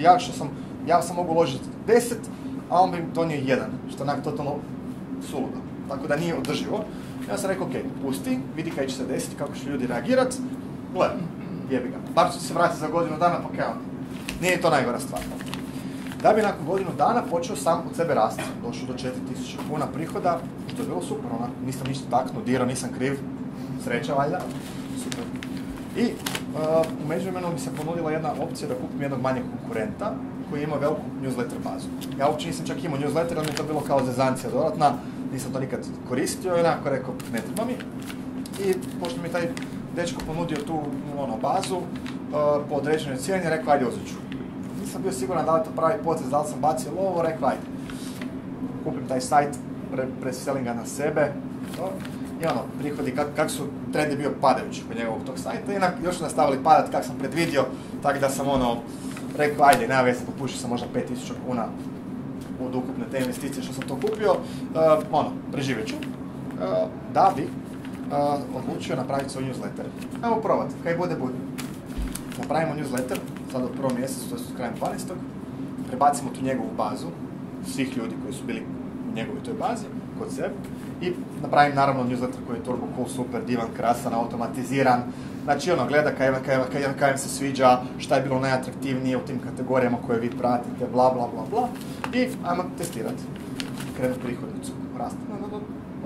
Ja sam mogu uložiti 10, a on bi im donio 1, što je onak totalno suludo. Tako da nije održivo. Ja sam rekao, pusti, vidi kaj će se desiti, kako će ljudi reagirati, gledaj, jebi ga. Bar ću se vratiti za godinu dana, pa kaj onda. Nije to najgora stvar. Da bi nakon godinu dana počeo sam od sebe rasti, došao do 4000 kuna prihoda, što je bilo super, nisam ništa taknuo, dirao, nisam kriv, sreća valjda, super. I u međuvremenu mi se ponudila jedna opcija da kupim jednog manjeg konkurenta koji ima veliku newsletter bazu. Ja uopće nisam čak imao newsletter, ali mi je to bilo kao zezancija dodatna, nisam to nikad koristio i onako rekao, ne treba mi. I pošto mi taj dečko ponudio tu bazu po određenoj cijeni, rekao, ajde uzet ću. Nisam bio siguran da li to pravi potez, da li sam bacio lovo, rekao, ajde. Kupim taj sajt, preselim ga na sebe, i prihodi, kak su trendi bio padajući kod njegovog tog sajta i još su nastavili padati kak sam predvidio, tako da sam rekao, ajde, nema veze, popušio sam možda 5000 kuna od ukupne te investicije što sam to kupio, preživjet ću, da bi odlučio napraviti svoj newsletter. Evo probati, kaj bude. Napravimo newsletter, sad u prvom mjesecu, to je krajem 12. Prebacimo tu njegovu bazu, svih ljudi koji su bili u njegovoj toj bazi, kod sebe, i napravim naravno newsletter koji je turbo cool, super, divan, krasan, automatiziran. Znači gleda kaj vam se sviđa, šta je bilo najatraktivnije u tim kategorijama koje vi pratite, bla bla bla bla. I ajmo testirati. Krenu prihodnicu, rastemo,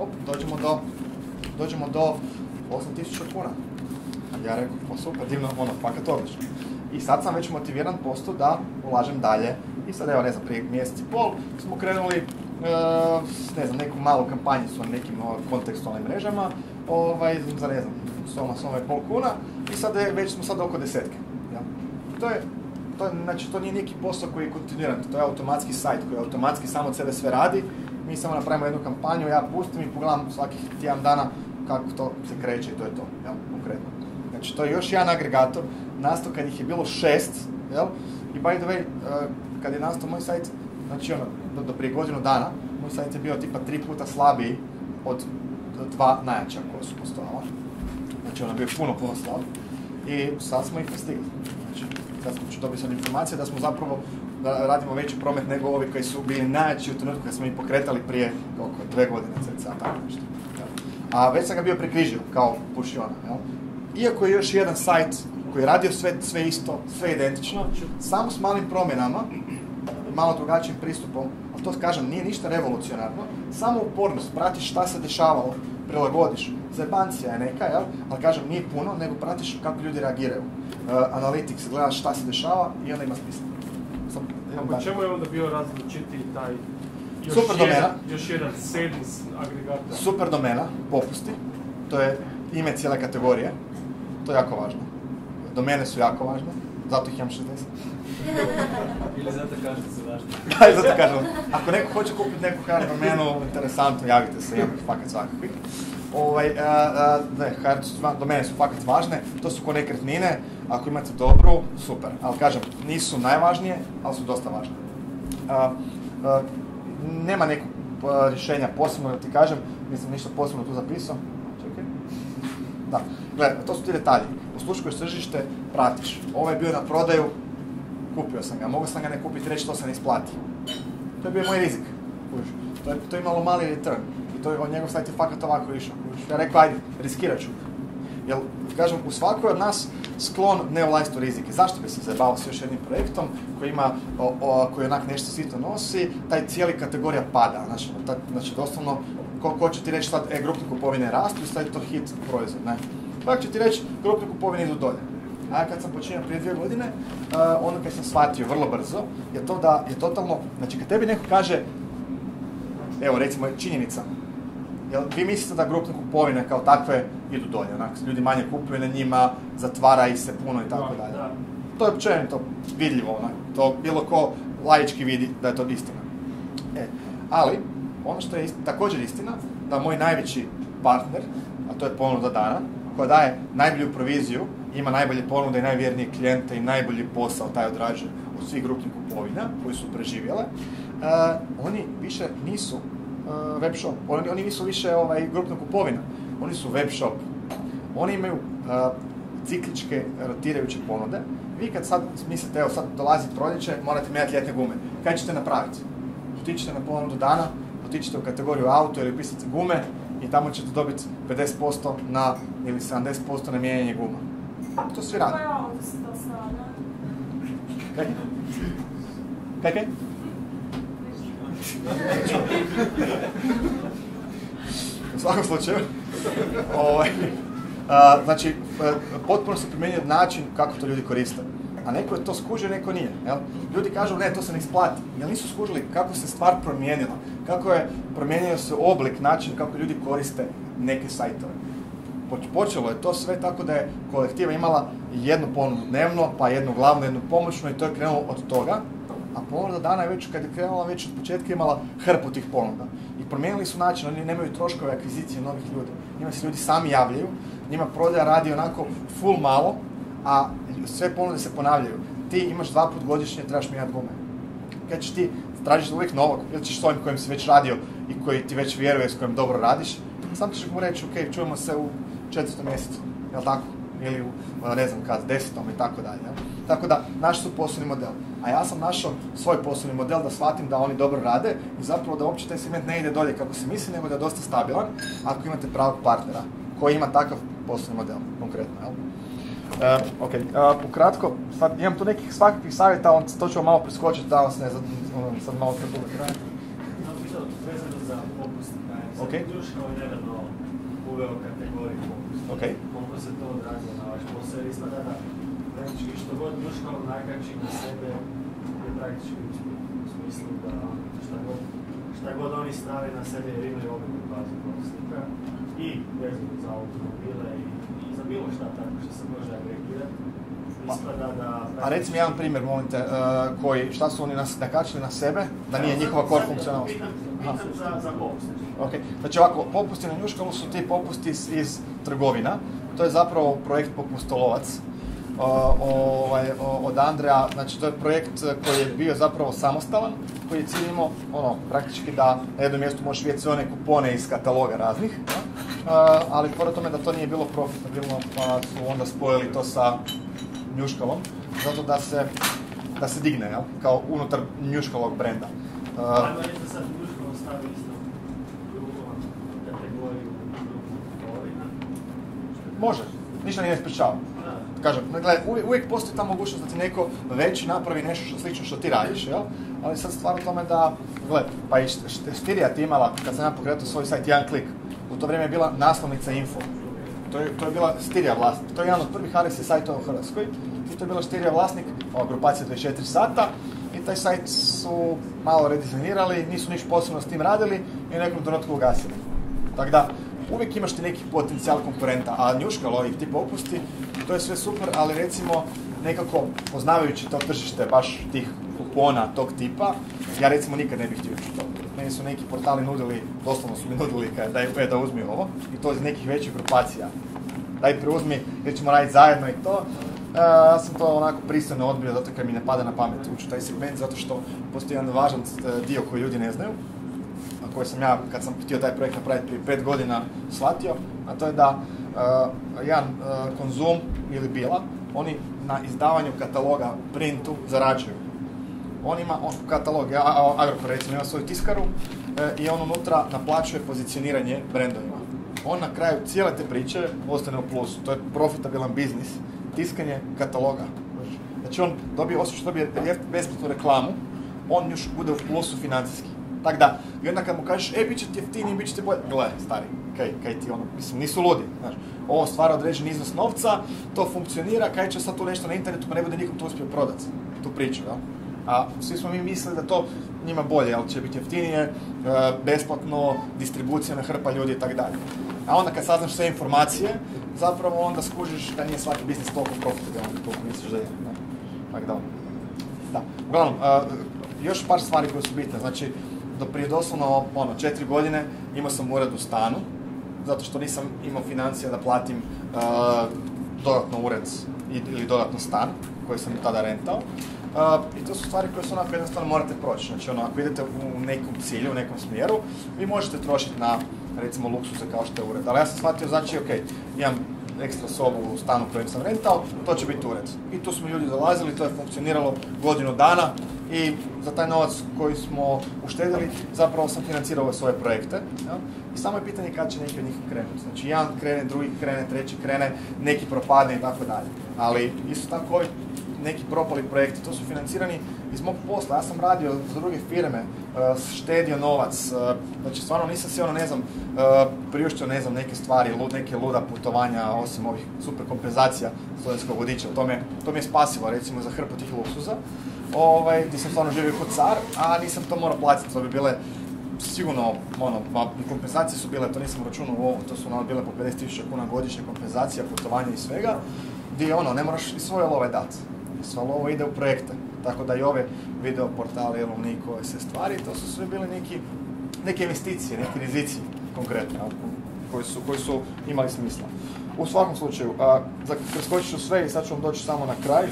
dođemo do 8000 kuna. Ja rekao, pa super, divno, fakat odlično. I sad sam već motiviran posto da ulažem dalje. I sad evo, prije mjesec i pol smo krenuli neku malu kampanjicu na nekim kontekstualnim mrežama za soma i pol kuna i sad već smo sad oko 10. Ja. Znači, to nije neki posao koji je kontinuiran, to je automatski sajt koji automatski samo od sebe sve radi. Mi samo napravimo jednu kampanju, ja pustim i pogledam svakih tjedan dana kako to se kreće i to je to, jel, konkretno. Znači, to je još jedan agregator, nastao kad ih je bilo 6, jel, i by the way, kad je nastao moj sajt, znači do prije godinu dana, moj sajt je bio tipa 3 puta slabiji od dva najjača koja su postojala. Znači ono bio puno slab i sad smo ih postigli. Znači, sad ću dobiti sad informacije da smo zapravo da radimo veći promet nego ovi koji su bili najjači u trenutku kad smo ih pokretali prije 2 godine cca. Tako nešto. A već sam ga bio prekrižio kao pušiona. Iako je još jedan sajt koji je radio sve isto, sve identično, samo s malim promjenama, malo drugačijim pristupom, ali to kažem, nije ništa revolucionarno, samo upornost, pratiš šta se dešavalo, prilagodiš. Zajebancija je neka, jel? Ali kažem, nije puno, nego pratiš kako ljudi reagiraju. Analytics, gledaš šta se dešava i onda ima smisla. Po čemu je onda bio različiti taj još jedan sedmis agregator? Super domena, popusti, to je ime cijele kategorije, to je jako važno. Domene su jako važne, zato ih imam 60. Ili zato kažem se važno. Da, i zato kažem. Ako neko hoće kupiti neku HR domenu, interesantno, javite se, imam ih fakat svakakvih. Domene su fakat važne, to su ko nekretnine, ako imate dobru, super. Ali kažem, nisu najvažnije, ali su dosta važne. Nema nekog rješenja posebno da ti kažem, nisam ništa posebno tu zapisao. Čekaj. Da, gledaj, to su ti detalji. Usluškuješ tržište, pratiš. Ovo je bio na prodaju, kupio sam ga. Mogu sam ga ne kupiti, reći to se ne isplati. To je bio moj rizik. To je imalo mali return. I to je od njegov sajt je fakat ovako išao. Ja rekao, ajde, riskirat ću. Jer, kažem, u svakoj od nas sklon ne ulaziti u rizike. Zašto bi se zajebao s još jednim projektom koji onak nešto sitno nosi, taj cijeli kategorija pada. Znači, doslovno, ko će ti reći sad, grupne kupovine rastu i sad je to hit proizvod, ne? Tako će ti reći, grupne kupovine idu dolje. A ja kad sam počinio prije 2 godine, ono kad sam shvatio vrlo brzo, je to da je totalno, znači kad tebi neko kaže, evo recimo činjenica, jel vi mislite da grupne kupovine kao takve idu dolje, onak, ljudi manje kupuju na njima, zatvara ih se puno i tako dalje. To je općenito vidljivo, onak, to bilo ko laički vidi da je to istina. Ali, ono što je također istina, da moj najveći partner, a to je ponuda dana, koja daje najbolju proviziju, ima najbolje ponude i najvjernije klijente i najbolji posao taj odrađuje od svih grupnih kupovina koji su preživjele, oni više nisu web shop, oni nisu više grupna kupovina, oni su web shop. Oni imaju cikličke rotirajuće ponude. Vi kad sad mislite, evo sad dolazi proljeće, morate mijenjati ljetne gume. Kaj ćete napraviti? Otičete na ponudu dana, otičete u kategoriju auto ili upisate gume i tamo ćete dobiti 50% ili 70% na mijenjanje guma. To svi radi. Kaj? U svakom slučaju, znači, potpuno se primjenjuje način kako to ljudi koriste. A neko je to skužio, neko nije. Jel? Ljudi kažu, ne, to se ne isplati. Jel nisu skužili kako se stvar promijenila, kako je promijenio se oblik, način kako ljudi koriste neke sajtove. Počelo je to sve tako da je kolektiva imala jednu ponudu dnevno, pa jednu glavnu, jednu pomoćnu i to je krenulo od toga. A ponuda dana je već, kad je krenula, već od početka imala hrpu tih ponuda. I promijenili su način, oni nemaju troškove akvizicije novih ljudi. Njima se ljudi sami javljaju, njima prodaja radi onako full malo, a sve ponude se ponavljaju. Ti imaš 2 puta godišnje, trebaš mijenjati gume. Kad ćeš ti tražiš uvijek novog, ili ćeš s ovim kojim si već radio i koji ti već vjeruje, s kojim dobro radiš, sam ćeš mu reći, ok, čujemo se u 4. mjesecu, jel tako? Ili u, ne znam kad, 10. i tako dalje. Tako da, naš su poslovni model. A ja sam našao svoj poslovni model da shvatim da oni dobro rade i zapravo da uopće taj segment ne ide dolje kako se misli, nego da je dosta stabilan ako imate pravog partnera koji ima takav poslovni model, konkretno. Ukratko, sad imam tu nekih svakakvih savjeta, to ću vam malo preskočiti, da vas ne sad malo predugo kraja. Vezano za popust, Duško je nedavno uveo kategoriju popust. Koliko se to odrazilo na vaš posao, jer ispada da praktički što god Duško nakači na sebe je praktički uspjeh. U smislu da šta god oni stave na sebe jer imaju ogromnu bazu korisnika i vezano za automobile i za bilo šta tako što se može agregirati. A reci mi jedan primjer, molim te, šta su oni nakačili na sebe, da nije njihova core funkcionalnost? Pitam za popust. Znači ovako, popusti na Njuškalu su ti popusti iz trgovina. To je zapravo projekt Popustolovac od Andreja. Znači to je projekt koji je bio zapravo samostalan, koji je cilj imao praktički da na jednom mjestu možeš vidjeti sve one kupone iz kataloga raznih. ali pored tome da to nije bilo profitabilno, pa su onda spojili to sa Njuškalom, zato da se digne, jel? Kao unutar Njuškalovog brenda. Ajmo reći da sad Njuškalo stavi isto kategoriju kupovina. Može, ništa nije sprečava. Kažem, gledaj, uvijek postoji ta mogućnost da ti neko veći napravi nešto što slično što ti radiš, jel? Ali sad stvar u tome da, gledaj, pa i Štirija ti imala, kad sam ja pokretao svoj sajt, jedan klik, u to vrijeme je bila naslovnica info. To je bila Štirija vlasnik. To je jedan od prvih RSS sajtova u Hrvatskoj. I to je bila Štirija vlasnik, ova grupacija 24 sata. I taj sajt su malo redizajnirali, nisu ništa posebno s tim radili i u nekom trenutku ugasili. Tako da, uvijek imaš ti neki potencijal konkurenta, a Njuškalo ih tipa opusti, to je sve super, ali recimo nekako poznavajući to tržište baš tih kupona tog tipa, ja recimo nikad ne bih htio učiti to. Meni su neki portali nudili, doslovno su mi nudili da uzmi ovo, i to iz nekih većih grupacija. Daj preuzmi, jer ćemo raditi zajedno i to. Ja sam to onako pristojno odbio, zato kad mi ne pada na pamet ući u taj segment, zato što postoji jedan važan dio koji ljudi ne znaju, a koji sam ja, kad sam htio taj projekt napraviti prije 5 godina, shvatio, a to je da jedan Konzum ili Bila, oni na izdavanju kataloga u printu zarađuju. On ima katalog, Agrokor recimo ima svoju tiskaru i on unutra naplaćuje pozicioniranje brendovima. On na kraju cijele te priče ostane u plusu, to je profitabilan biznis, tiskanje kataloga. Znači on dobije, osim što dobije besplatnu reklamu, on još bude u plusu financijski. Tako da, i onda kad mu kažeš, bit će ti jeftiniji, bit će ti bolje, gle, stari, kaj ti ono, mislim, nisu ludi, znaš, ovo stvara određen iznos novca, to funkcionira, kaj će sad tu nešto na internetu, pa ne bude nikom to uspio prodati, tu priču, jel? A svi smo mi mislili da to njima bolje, jel, će biti jeftinije, besplatno, distribucija na hrpa ljudi i tako dalje. A onda kad saznaš sve informacije, zapravo onda skužiš da nije svaki biznis toliko profitabilan, toliko misliš da je, ne? Tako da. Uglavnom, još par stvari koje su bitne, znači, do prije doslovno 4 godine imao sam ured u stanu, zato što nisam imao financija da platim dodatno ured ili dodatno stan, koji sam tada rentao. I to su stvari koje su onako jednostavno morate proći. Znači, ako idete u nekom cilju, u nekom smjeru, vi možete trošiti na, recimo, luksuze kao što je ured. Ali ja sam shvatio, znači, imam ekstra sobu u stanu kojem sam rentao, to će biti ured. I tu smo ljudi dolazili, to je funkcioniralo godinu dana i za taj novac koji smo uštedili, zapravo sam financirao ove svoje projekte. Ja? I samo je pitanje kad će neki od njih krenuti. Znači, jedan krene, drugi krene, treći krene, neki propadne i tako dalje. Ali isto tako ovi neki propali projekti, to su financirani iz mog posla. Ja sam radio za druge firme, štedio novac, znači stvarno nisam si priuštio neke stvari, neke luda putovanja, osim ovih super kompenzacija studentskog vodiča. To mi je spasivo, recimo, za hrpu tih luksuza, gdje sam stvarno živio kod car, a nisam to morao platiti. To bi bile sigurno, kompenzacije su bile, to nisam računao u ovo, to su bile po 50.000 kuna godišnje kompenzacija, putovanja i svega, gdje ne moraš i svoje love dati. Sve ovo ide u projekte, tako da i ove video portale, alumniji, koje se stvari, to su sve bile neke investicije, neki rizici konkretno, koji su imali smisla. U svakom slučaju, preskočit ću sve i sad ću vam doći samo na kraj.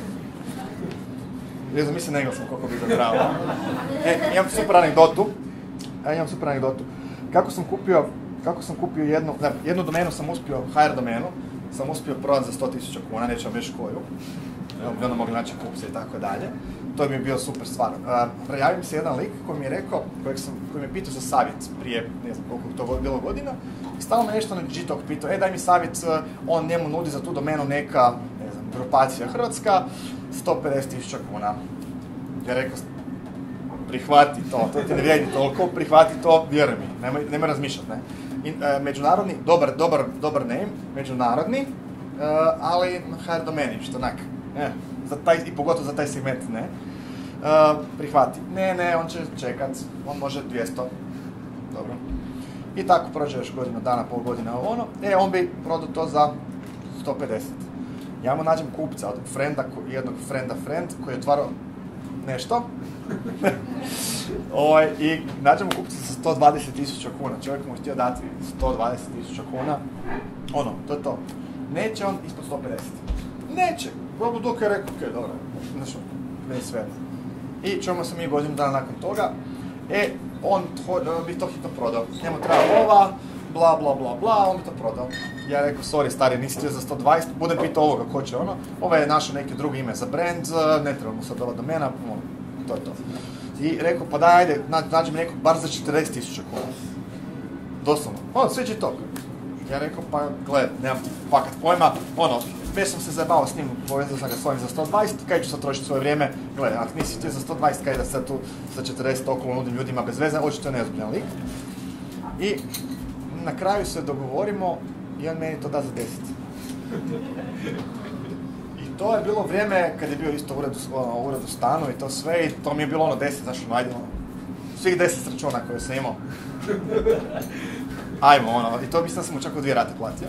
Mislim, ne sam koliko bi zabravo. Imam super anegdotu. Kako sam kupio jednu domenu sam uspio, HR domenu, sam uspio prodati za 100.000 kuna, neću vam reći koju. Bi onda mogli naći kupce i tako dalje. To mi je bio super stvar. Prijavio mi se jedan lik koji mi je rekao, koji me pitao za savjet prije, ne znam koliko to bilo godina, i stalno me nešto na G-Talk pitao, daj mi savjet, on njemu nudi za tu domenu neka, ne znam, grupacija Hrvatska, 150.000 kuna. Ja rekao, prihvati to ti ne vrijedi toliko, prihvati to, vjeruj mi, nemoj razmišljati, ne. Međunarodni, dobar name, međunarodni, ali HR domeni, što onak, i pogotovo za taj segment, ne. Prihvati. Ne, on će čekat, on može 200, dobro. I tako prođe još godinu dana, pol godina on bi prodao to za 150. Ja mu nađem kupca od jednog friend koji je otvarao nešto. I nađemo kupca sa 120.000 kuna. Čovjek mu htio dati 120.000 kuna. To je to. Neće on ispod 150. Neće. Bogu dok je rekao, dobro, znaš, ne sve. I čemu se mi godinu dana nakon toga, on bi to hitno prodao. Njemu treba lova, bla bla bla bla, on bi to prodao. Ja rekao, sorry stari, nisi ti za 120, budem pitao ovoga, ko će ono, ovaj je našao neki drugi ime za brand, ne treba mu sad ova domena, to je to. I rekao, pa daj, ajde, nađi mi nekog bar za 40.000 kuna. Doslovno, sviđi to. Ja rekao, pa gled, nemam ti fakat pojma, već sam se zajebao s njim, povezao sam ga s ovim za 120, kaj ću sad trošiti svoje vrijeme, gled, ako nisi ti za 120, kaj da sad tu za 40 okolo nudim ljudima bez veze, očito je neozbiljan lik. I na kraju se dogovorimo i on meni to da za 10. I to je bilo vrijeme kad je bio isto u uredu stanu i to sve, i to mi je bilo 10, znaš, ajde, svih 10 računa koje sam imao. Ajmo, i to mislim da sam mu čak u 2 rate platio.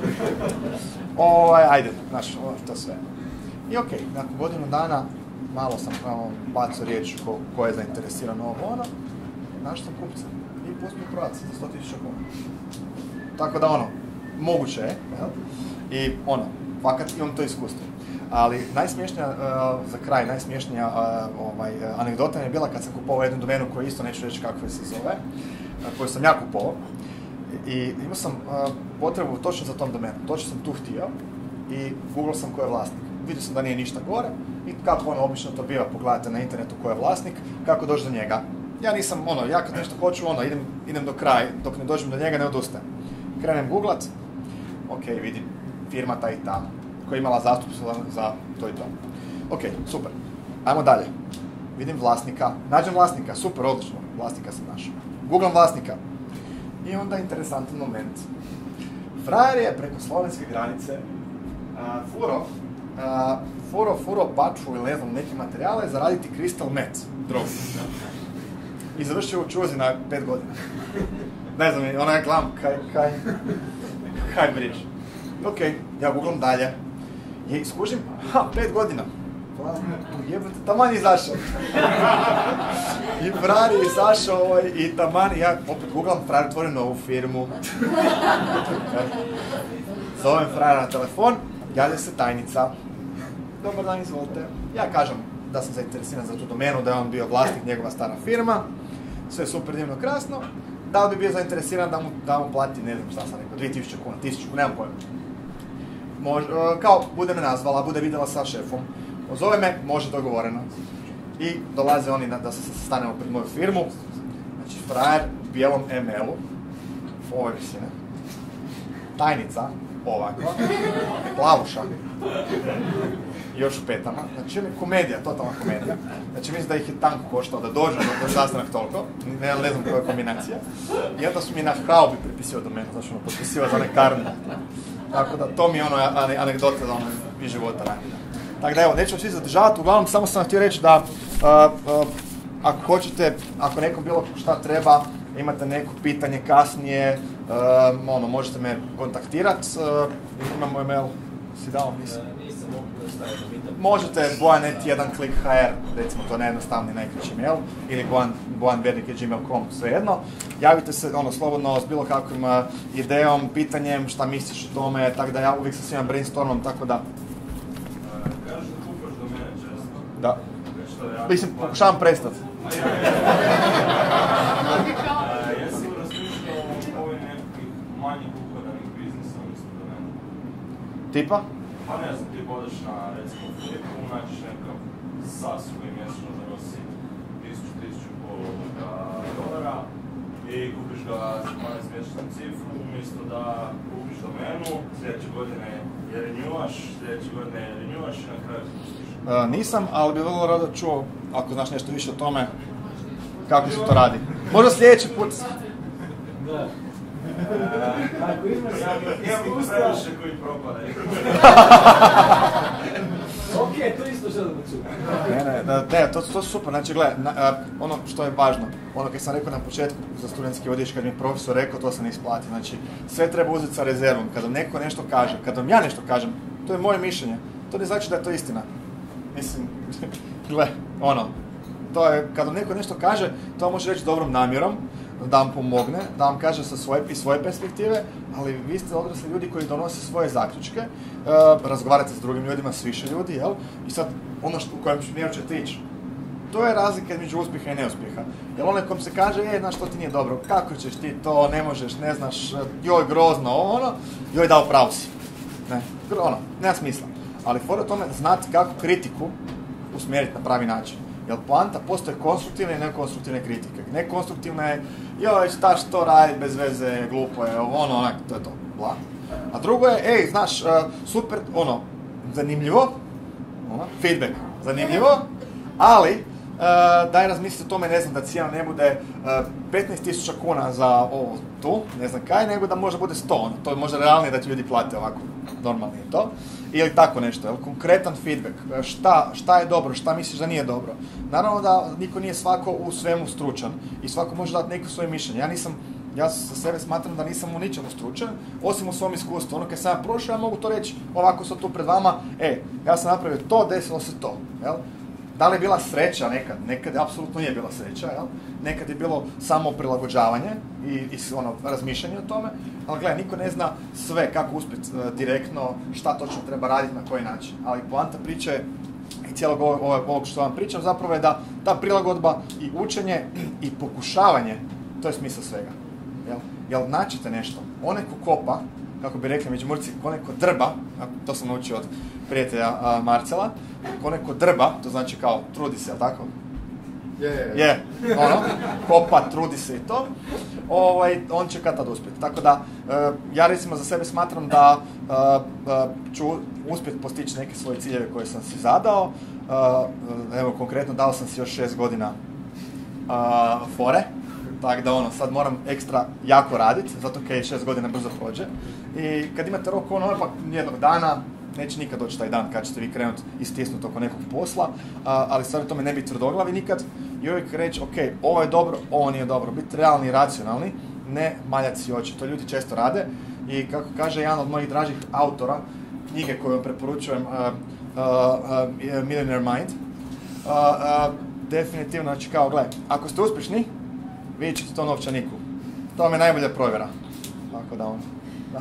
Ajde, znaš, to sve. I okej, nakon godinu dana, malo sam bacio riječ ko je zainteresiran našao sam kupca i pustio prodati za 100.000 kuna. Tako da moguće je, i fakat imam to iskustvo. Ali najsmiješnija, za kraj, najsmiješnija anegdota je bila kad sam kupovao jednu domenu koju isto neću reći kako se zove, koju sam ja kupovao. I imao sam potrebu točno za tom domenom, točno sam tu htio i googlao sam ko je vlasnik. Vidio sam da nije ništa gore i kako obično to biva, pogledajte na internetu ko je vlasnik, kako doći do njega. Ja nisam, ja kad nešto hoću, idem do kraja, dok ne dođem do njega ne odustajem. Krenem googlat, vidim, firma ta i ta, koja je imala zastup za to i to. Super, ajmo dalje. Vidim vlasnika, nađem vlasnika, super, odlično, vlasnika sam našao. Googlam vlasnika. I onda interesantan moment. Frajer je preko slovenske granice furo patru ili ne znam, neke materijale za raditi crystal meth, drogu. I završio u čuzi na 5 godina. Ne znam, ja gledam, kaj briš. Ja googlam dalje. I skužim, 5 godina. Jebate, taman je izašao. I frajer je izašao i taman, ja opet googlam, frajer otvorio novu firmu. Zovem frajera na telefon, javlja se tajnica. Dobar dan, izvolite. Ja kažem da sam zainteresiran za tu domenu, da je on bio vlasnik, njegova stara firma. Sve super, divno, krasno. Da li bi bio zainteresiran da mu plati, ne znam šta sam rekao, 2.000 kuna, 1.000 kuna, nemam pojma. Kao, bude me nazvala, bude vidjela sa šefom. Zove me, može dogovoreno. I dolaze oni da se sastanemo pred moju firmu. Znači, frajer u bijelom ML-u, ove visine. Tajnica, ovakva, plavuša. I još u petama. Znači, komedija, totalna komedija. Znači, mislim da ih je tanko koštao da dođu do sastanak toliko. Ne znam koja je kombinacija. I onda su mi na haubi pripisio do mene, znači potpisio za one karne. Tako da, to mi je anegdota za iz života ranije. Tako da evo, neću svi zadržavati, uglavnom samo sam htio reći da ako hoćete, ako nekom bilo šta treba, imate neko pitanje kasnije, možete me kontaktirati, imamo email, si dao? Nisam mogu staviti. Možete bojan@1click.hr, recimo to je najjednostavniji, najkraći mail, ili bojanvernik@gmail.com, svejedno. Javite se slobodno s bilo kakvim idejom, pitanjem, šta misliš o tome, tako da ja uvijek sa svima brainstormom, tako da... Kažeš da kupaš do mene često? Da. Mislim, pokušavam prestati. Jesi li razmišljao o ovoj nekakvih manjih uhodanih biznisa umjesto do mene? Tipa? Pa ne znam, ti odeš na, recimo, Flipu, nađeš nekakav SAS koji mjesečno zarosi $1,000 i kupiš ga za 12-mjesečnu cifru, umjesto da kupiš domenu, sljedeće godine je renewaš i na kraju pustiš. Nisam, ali bi vrlo rado čuo, ako znaš nešto više o tome, kako se to radi. Možda sljedeći put. Da. Imam previše koji propadaju. Ok, to isto želim da čujem. Ne, to su super. Znači, gledaj, ono što je važno, ono kad sam rekao na početku za studentski odjeć, kad mi je profesor rekao, to se ne isplati. Znači, sve treba uzeti sa rezervom. Kada vam neko nešto kaže, kada vam ja nešto kažem, to je moje mišljenje. To ne znači da je to istina. Mislim, gle, to je, kada vam neko nešto kaže, to vam može reći dobrom namjerom, da vam pomogne, da vam kaže sa svoje perspektive, ali vi ste odrasli ljudi koji donose svoje zaključke, razgovarate s drugim ljudima, s više ljudi, jel? I sad, u kojem smjeru ćete ići, To je razlika između uspjeha i neuspjeha. Jer onaj kom se kaže, znaš što ti nije dobro, kako ćeš ti to, ne možeš, ne znaš, joj grozno, ono, joj dao pravo si. Ne, nema smisla. Ali fora tome znati kako kritiku usmjeriti na pravi način. Jer poanta postoje konstruktivne i nekonstruktivne kritike. Nekonstruktivna je, joj, staš to raditi bez veze, glupo je, onak, to je to, bla. A drugo je, znaš, super, zanimljivo, feedback, zanimljivo, ali daj razmislite o tome, ne znam, da cijena ne bude 15.000 kuna za ovo tu, ne znam kaj, nego da možda bude 100, to je možda realnije da ti ljudi plate ovako, normalno je to. Ili tako nešto, konkretan feedback, šta je dobro, šta misliš da nije dobro. Naravno da niko nije svako u svemu stručan i svako može dati neko svoje mišljenje. Ja za sebe smatram da nisam u ničemu stručan, osim u svom iskustvu. Kad sam ja prošao, ja mogu to reći ovako sad tu pred vama, ja sam napravio to, desilo se to. Jel? Da li je bila sreća nekad? Nekad apsolutno nije bila sreća, jel? Nekad je bilo samo prilagođavanje i razmišljanje o tome, ali gledaj, niko ne zna sve kako uspjeti direktno, šta točno treba raditi, na koji način. Ali poanta priče i cijelog ovog što vam pričam zapravo je da ta prilagodba i učenje i pokušavanje, to je smisao svega. Jel naćete nešto, onaj ko kopa, kako bi rekli Međimurci, ko neko drba, to sam naučio od prijatelja Marcela, ko neko drba, to znači kao trudi se, jel tako? Je. Kopa, trudi se i to, on će kad tad uspjeti. Tako da, ja recimo za sebe smatram da ću uspjeti postići neke svoje ciljeve koje sam si zadao. Evo, konkretno dao sam si još 6 godina fore. Tako da sad moram ekstra jako raditi, zato kaj 6 godina brzo prođe. I kad imate rok jednog dana, neće nikad doći taj dan kad ćete vi krenuti istisnuti oko nekog posla, ali stvarno tome ne biti tvrdoglavi nikad i uvijek reći, ovo je dobro, ovo nije dobro, biti realni i racionalni, ne maljati si oči, to ljudi često rade i kako kaže jedan od mojih dražih autora, knjige koju vam preporučujem, Millionaire Mind, definitivno, znači kao, gledaj, ako ste uspješni, vidjet ćete to novčaniku. To vam je najbolja provjera. Tako da da.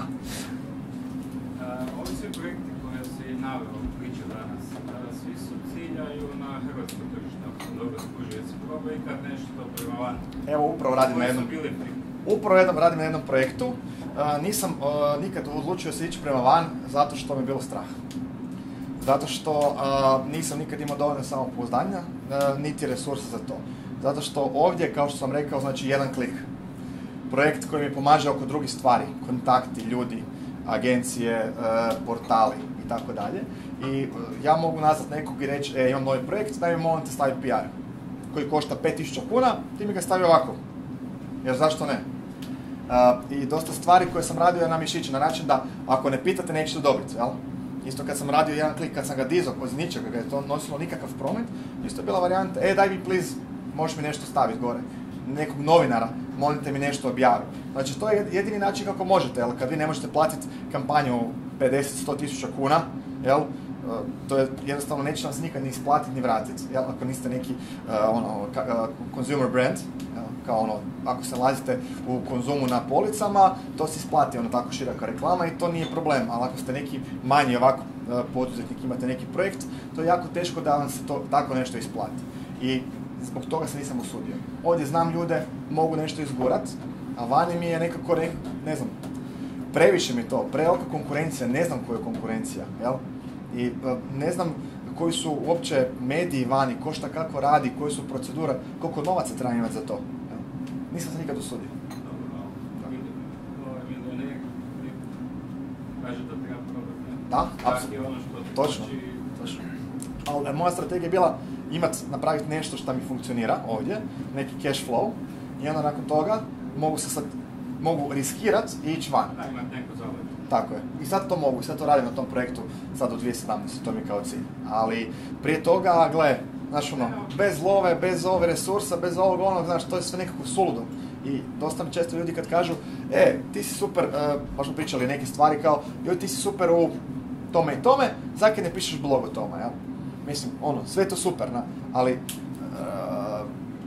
Ovi svi projekti koje si naveo priče danas, svi su ciljaju na hrvatsko tržište, ako sam dobro skužio, jesi probao ikad nešto prema van? Evo, upravo radim na jednom projektu. Nisam nikad odlučio se ići prema van zato što mi je bilo strah. Zato što nisam nikad imao dovoljno samopouzdanja, niti resursa za to. Zato što ovdje, kao što sam rekao, znači jedan klik. Projekt koji mi pomaže oko drugih stvari, kontakti, ljudi, agencije, portali i tako dalje. I ja mogu nazvat nekog i reći, imam novi projekt, daj mi molim te staviti PR, koji košta 5.000 kuna, ti mi ga stavi ovako. Jer zašto ne? I dosta stvari koje sam radio na mišići, na način da ako ne pitate nećete dobiti, jel? Isto kad sam radio jedan klik, kad sam ga dizao iz ničega, ga je to nosilo nikakav promet, isto je bila varijanta, daj mi please, možeš mi nešto staviti gore, nekog novinara, molite mi nešto objaviti. Znači, to je jedini način kako možete, jel? Kad vi ne možete platiti kampanju 50-100 tisuća kuna, jel? To je jednostavno neće vam se nikad ni isplatiti ni vratiti, jel? Ako niste neki consumer brand, jel? Kao ako se nalazite u Konzumu na policama, to se isplati tako široka reklama i to nije problem, ali ako ste neki manji ovako poduzetnik, imate neki projekt, to je jako teško da vam se to tako nešto isplati. I zbog toga se nisam usudio. Ovdje znam ljude, mogu nešto izgurat, a vani mi je nekako, ne znam, previše mi to, prevelika konkurencija, ne znam koja je konkurencija, jel? I ne znam koji su uopće mediji vani, ko šta kako radi, koje su procedure, koliko novaca treba imati za to. Jel? Nisam se nikad usudio. Da, apsolutno. Točno. Ali moja strategija je bila napraviti nešto što mi funkcionira ovdje, neki cash flow, i onda nakon toga mogu riskirati i ići van. Da, imati neko zavod. Tako je. I sad to mogu, sad to radim na tom projektu, sad u 2017, to mi je kao cilj. Ali prije toga, gle, znaš bez love, bez ove resursa, bez ovog onog, znaš, to je sve nekako suludo. I dosta mi često ljudi kad kažu, ti si super, baš smo pričali neke stvari kao, joj, ti si super u tome i tome, zakaj ne pišeš blog o tome, jel? Mislim, sve je to super, ali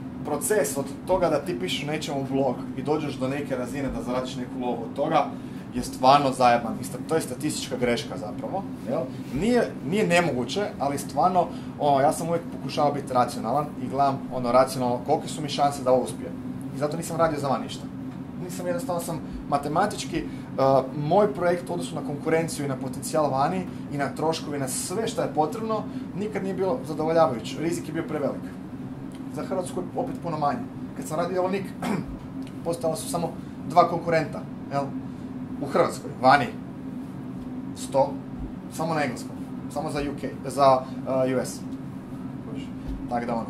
proces od toga da ti pišeš nečemu blog i dođeš do neke razine da zaradiš neku lovu od toga je stvarno zajeban. To je statistička greška zapravo. Jel? Nije nemoguće, ali stvarno, ja sam uvijek pokušao biti racionalan i gledam racionalno kolike su mi šanse da ovo uspije. I zato nisam radio za van ništa. Jednostavno sam matematički, moj projekt u odnosu na konkurenciju i na potencijal vani i na troškovi, na sve što je potrebno, nikad nije bilo zadovoljavajuće. Rizik je bio prevelik. Za Hrvatsku je opet puno manje. Kad sam radio Jalonik, postojala su samo 2 konkurenta, jel? U Hrvatskoj, vani 100, samo na engleskom, samo za US. Tako da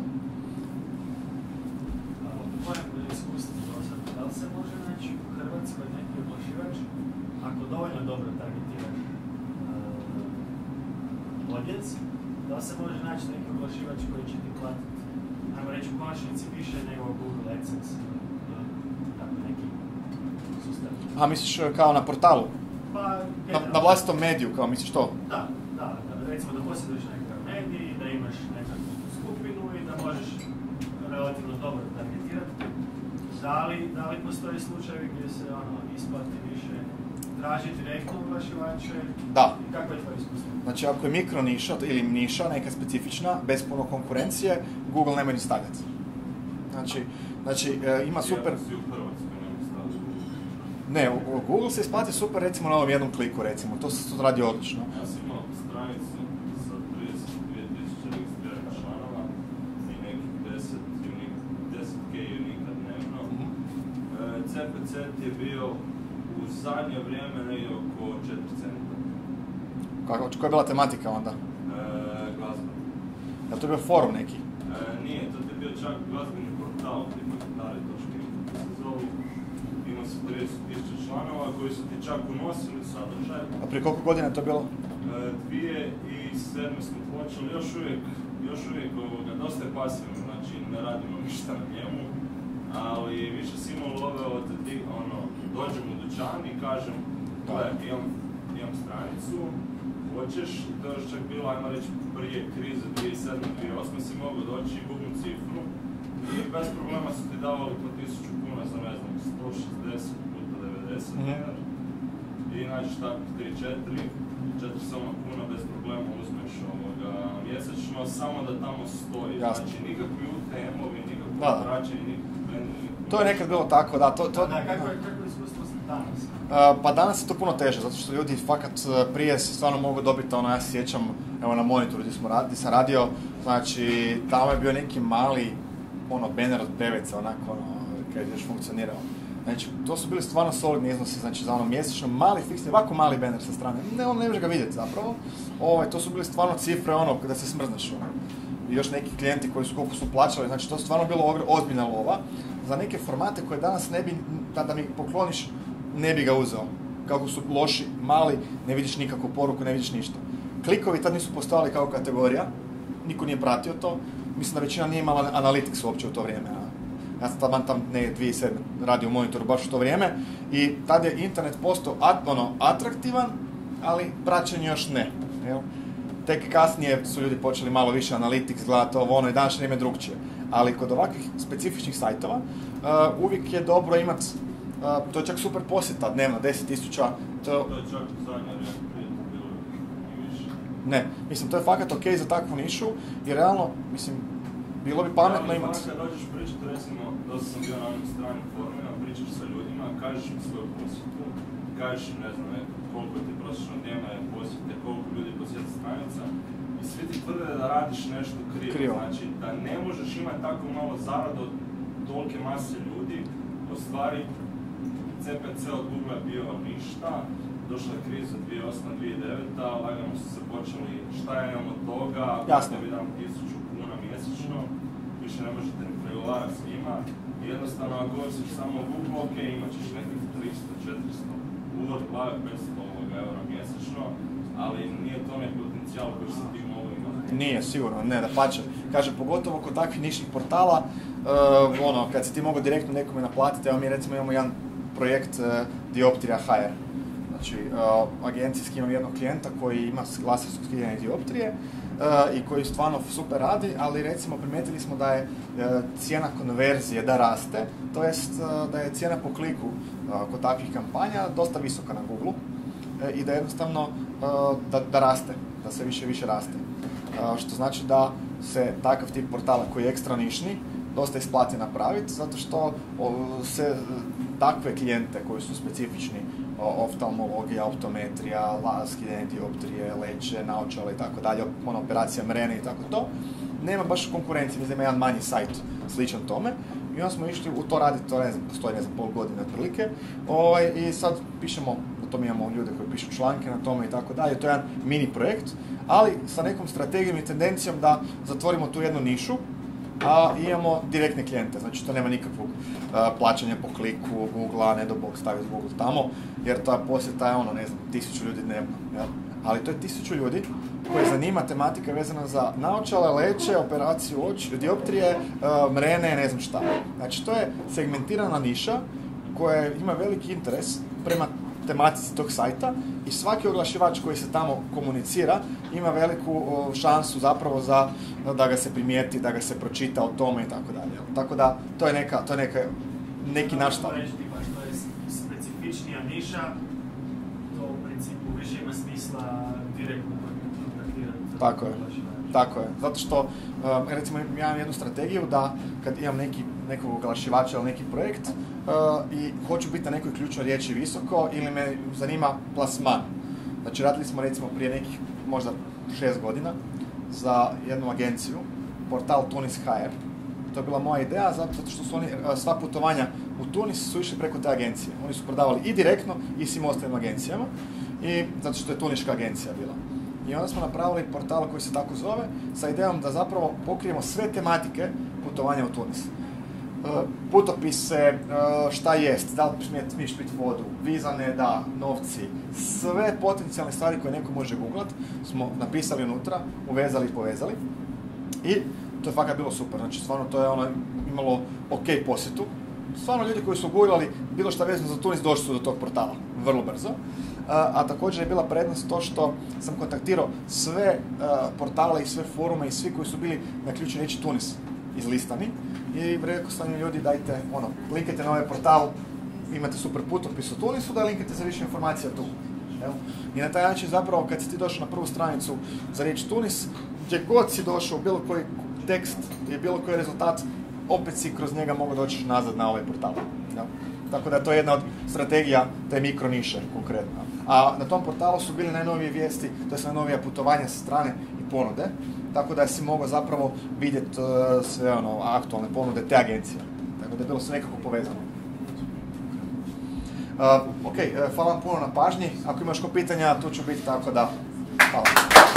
Da li se može naći u Hrvatskoj neki oglašivač ako dovoljno dobro targetiraš audience, da li se može naći neki oglašivač koji će ti platiti, ajmo reći u konačnici više nego Google AdSense, tako neki sustav. A misliš kao na portalu? Pa, na vlastitom mediju, kao misliš to? Da, recimo da posjeduješ nekakav medij, da imaš nekakvu skupinu i da možeš relativno dobro targetirati. Da li postoji slučajevi gdje se isplati više traži direktno oglašivače? Da. I kako je to iskustvo? Znači, ako je mikro niša ili niša, neka specifična, bez puno konkurencije, Google nema ni stavljati. Znači, ima super... Ne, u Google se isplati super, recimo na ovom jednom kliku, recimo. To se radi odlično. Ja sam imao stranicu sa 32.000 registriranih članova i nekih 10k unika dnevno. CPC je bio u zadnje vrijeme negdje oko 4 centa. Koja je bila tematika onda? Glazba. Je li to bio forum neki? Nije, to je bio čak glazbeni portal, tipa gitare.info se zovu. Imao se 30.000 članova koji su ti čak unosili sadržaj. A prije koliko godina je to bilo? 2007. smo počeli, još uvijek dosta je pasivno, znači ne radimo ništa na njemu, ali više si imao love od ti, dođem u dućan i kažem, gledaj, imam stranicu, hoćeš, i to još čak bilo, ajmo reći, prije krize 2007-2008 si mogao doći i buknu cifru i bez problema su ti davali po 1000 kuna za, ne znam, 160 puta 90 dinar i nađeš tako 400 kuna bez problema uzmeš mjesečno, samo da tamo stoji. Jasne. Znači, nikakvi UTM-ovi, nikakvi praćenje, nikakvi bendovi. To je nekad bilo tako, da. Kako je iskustvo danas? Pa danas je to puno teže, zato što ljudi fakat prije se stvarno mogu dobiti, ja se sjećam, evo na monitoru gdje sam radio, znači tamo je bio neki mali, banner od peveca, onako, kad je još funkcionirao. Znači, to su bili stvarno solidni iznosi, znači za mjesečno mali fiksni, ovako mali banner sa strane, ne možeš ga vidjeti zapravo. To su bili stvarno cifre, da se smrzneš. I još neki klijenti koliko su plaćali, znači to je stvarno bilo ozbiljna lova. Za neke formate koje danas ne bi, da mi pokloniš, ne bi ga uzeo. Kako su loši, mali, ne vidiš nikakvu poruku, ne vidiš ništa. Klikovi tad nisu postojali kao kategorija, niko nije pratio to, mislim da većina nije imala analytics uopće u to vrijeme. Ja sam tam 2007 radio u monitoru baš u to vrijeme i tad je internet postao atraktivan, ali praćenje još ne. Jel? Tek kasnije su ljudi počeli malo više analytics gledati i danas vrijeme drugčije. Ali kod ovakvih specifičnih sajtova uvijek je dobro imati, to je čak super posjeta dnevno, 10.000. To je čak zadnje vrijeme bilo i više. Ne, mislim to je fakat ok za takvu nišu i realno, mislim, bilo bi pametno imati. Kad dođeš pričati, recimo, dosta sam bio na onim stranim forumima, pričaš sa ljudima, kažeš im svoju posjetu, kažeš im, ne znam, koliko ti prosječno dnevno je posjete, koliko ljudi posjeti stranica i svi ti tvrde da radiš nešto krivo. Znači, da ne možeš imati tako malo zaradu od tolike mase ljudi, u stvari CPC od Google je bio ništa, došla je kriza 2008-2009, lagano su se počeli šta ja imam od toga, da vi dam 1000 kuna mjesečno, više ne možete ni pregovarati s njima. I jednostavno, ako govoriš samo o Google, ok, imat ćeš nekih 300-400 uvod glave 500 eura mjesečno, ali nije to onaj potencijal koji se ti mogu imati. Nije, sigurno, ne, da pače. Kažem, pogotovo kod takvih nišnih portala, kad se ti mogu direktno nekome naplatiti, evo mi recimo imamo jedan projekt Dioptrija HR. Znači, agencijski imam jednog klijenta koji ima lasersko skidanje dioptrije i koji stvarno super radi, ali recimo primijetili smo da je cijena konverzije da raste, to jest da je cijena po kliku kod takvih kampanja dosta visoka na Google i da jednostavno da raste, da se više raste. Što znači da se takav tip portala koji je ekstra nišni dosta isplati napraviti, zato što se takve klijente koji su specifični, oftalmologija, optometrija, skidanje dioptrije, leće, naočale i tako dalje, operacija mrene i tako to, nema baš konkurencije, mislim da ima jedan manji sajt sličan tome. I onda smo išli u to raditi, to ne znam, postoji pol godine otprilike, i sad pišemo, o tom imamo ljude koji pišu članke na tome i tako dalje, to je jedan mini projekt, ali sa nekom strategijom i tendencijom da zatvorimo tu jednu nišu, a imamo direktne klijente, znači to nema nikakvog plaćanja po kliku, Google-a, ne do Bog staviti Google tamo, jer ta posjeta je 1000 ljudi dnevno, jel? Ali to je 1000 ljudi koje zanima tematika vezana za naočale, leće, operaciju dioptrije, mrene, ne znam šta. Znači to je segmentirana niša koja ima veliki interes prema tematici tog sajta i svaki oglašivač koji se tamo komunicira ima veliku šansu zapravo da ga se primijeti, da ga se pročita o tome i tako dalje. Tako da to je neki naš stav. Što je specifičnija niša, to u principu više ima smisla direktno kontaktirati. Tako je. Zato što, recimo, ja imam jednu strategiju da kad imam nekog oglašivača ili neki projekt i hoću biti na nekoj ključnoj riječi visoko ili me zanima plasman. Znači, radili smo recimo prije nekih možda 6 godina za jednu agenciju, portal Tunis HR. To je bila moja ideja zato što su oni sva putovanja u Tunis su išli preko te agencije. Oni su prodavali i direktno i svim ostalim agencijama i zato što je tuniška agencija bila. I onda smo napravili portal koji se tako zove sa idejom da zapravo pokrijemo sve tematike putovanja u Tunis. Putopise, šta jest, da li smiješ piti vodu, viza ne da, novci, sve potencijalne stvari koje neko može googlat smo napisali unutra, uvezali i povezali i to je fakat bilo super, znači stvarno to je imalo ok posjetu. Stvarno ljudi koji su googlali bilo šta vezano za Tunis došli su do tog portala vrlo brzo. A također je bila prednost to što sam kontaktirao sve portale i sve forume i svi koji su bili na ključnoj riječi Tunis izlistani i rekao sam im ljudi dajte, linkajte na ovaj portal, imate super putopis u Tunisu, da linkajte za više informacija tu. Evo. I na taj način zapravo kad si ti došao na prvu stranicu za riječ Tunis, gdje god si došao, bilo koji tekst i bilo koji rezultat, opet si kroz njega mogu doći nazad na ovaj portal. Evo. Tako da je to jedna od strategija te mikroniše konkretno. A na tom portalu su bili najnovije vijesti, to je najnovija putovanja sa strane i ponude, tako da si mogao zapravo vidjeti sve aktualne ponude te agencije. Tako da je bilo sve nekako povezano. Ok, hvala vam puno na pažnji. Ako imaš ko pitanja, tu ću biti, tako da hvala.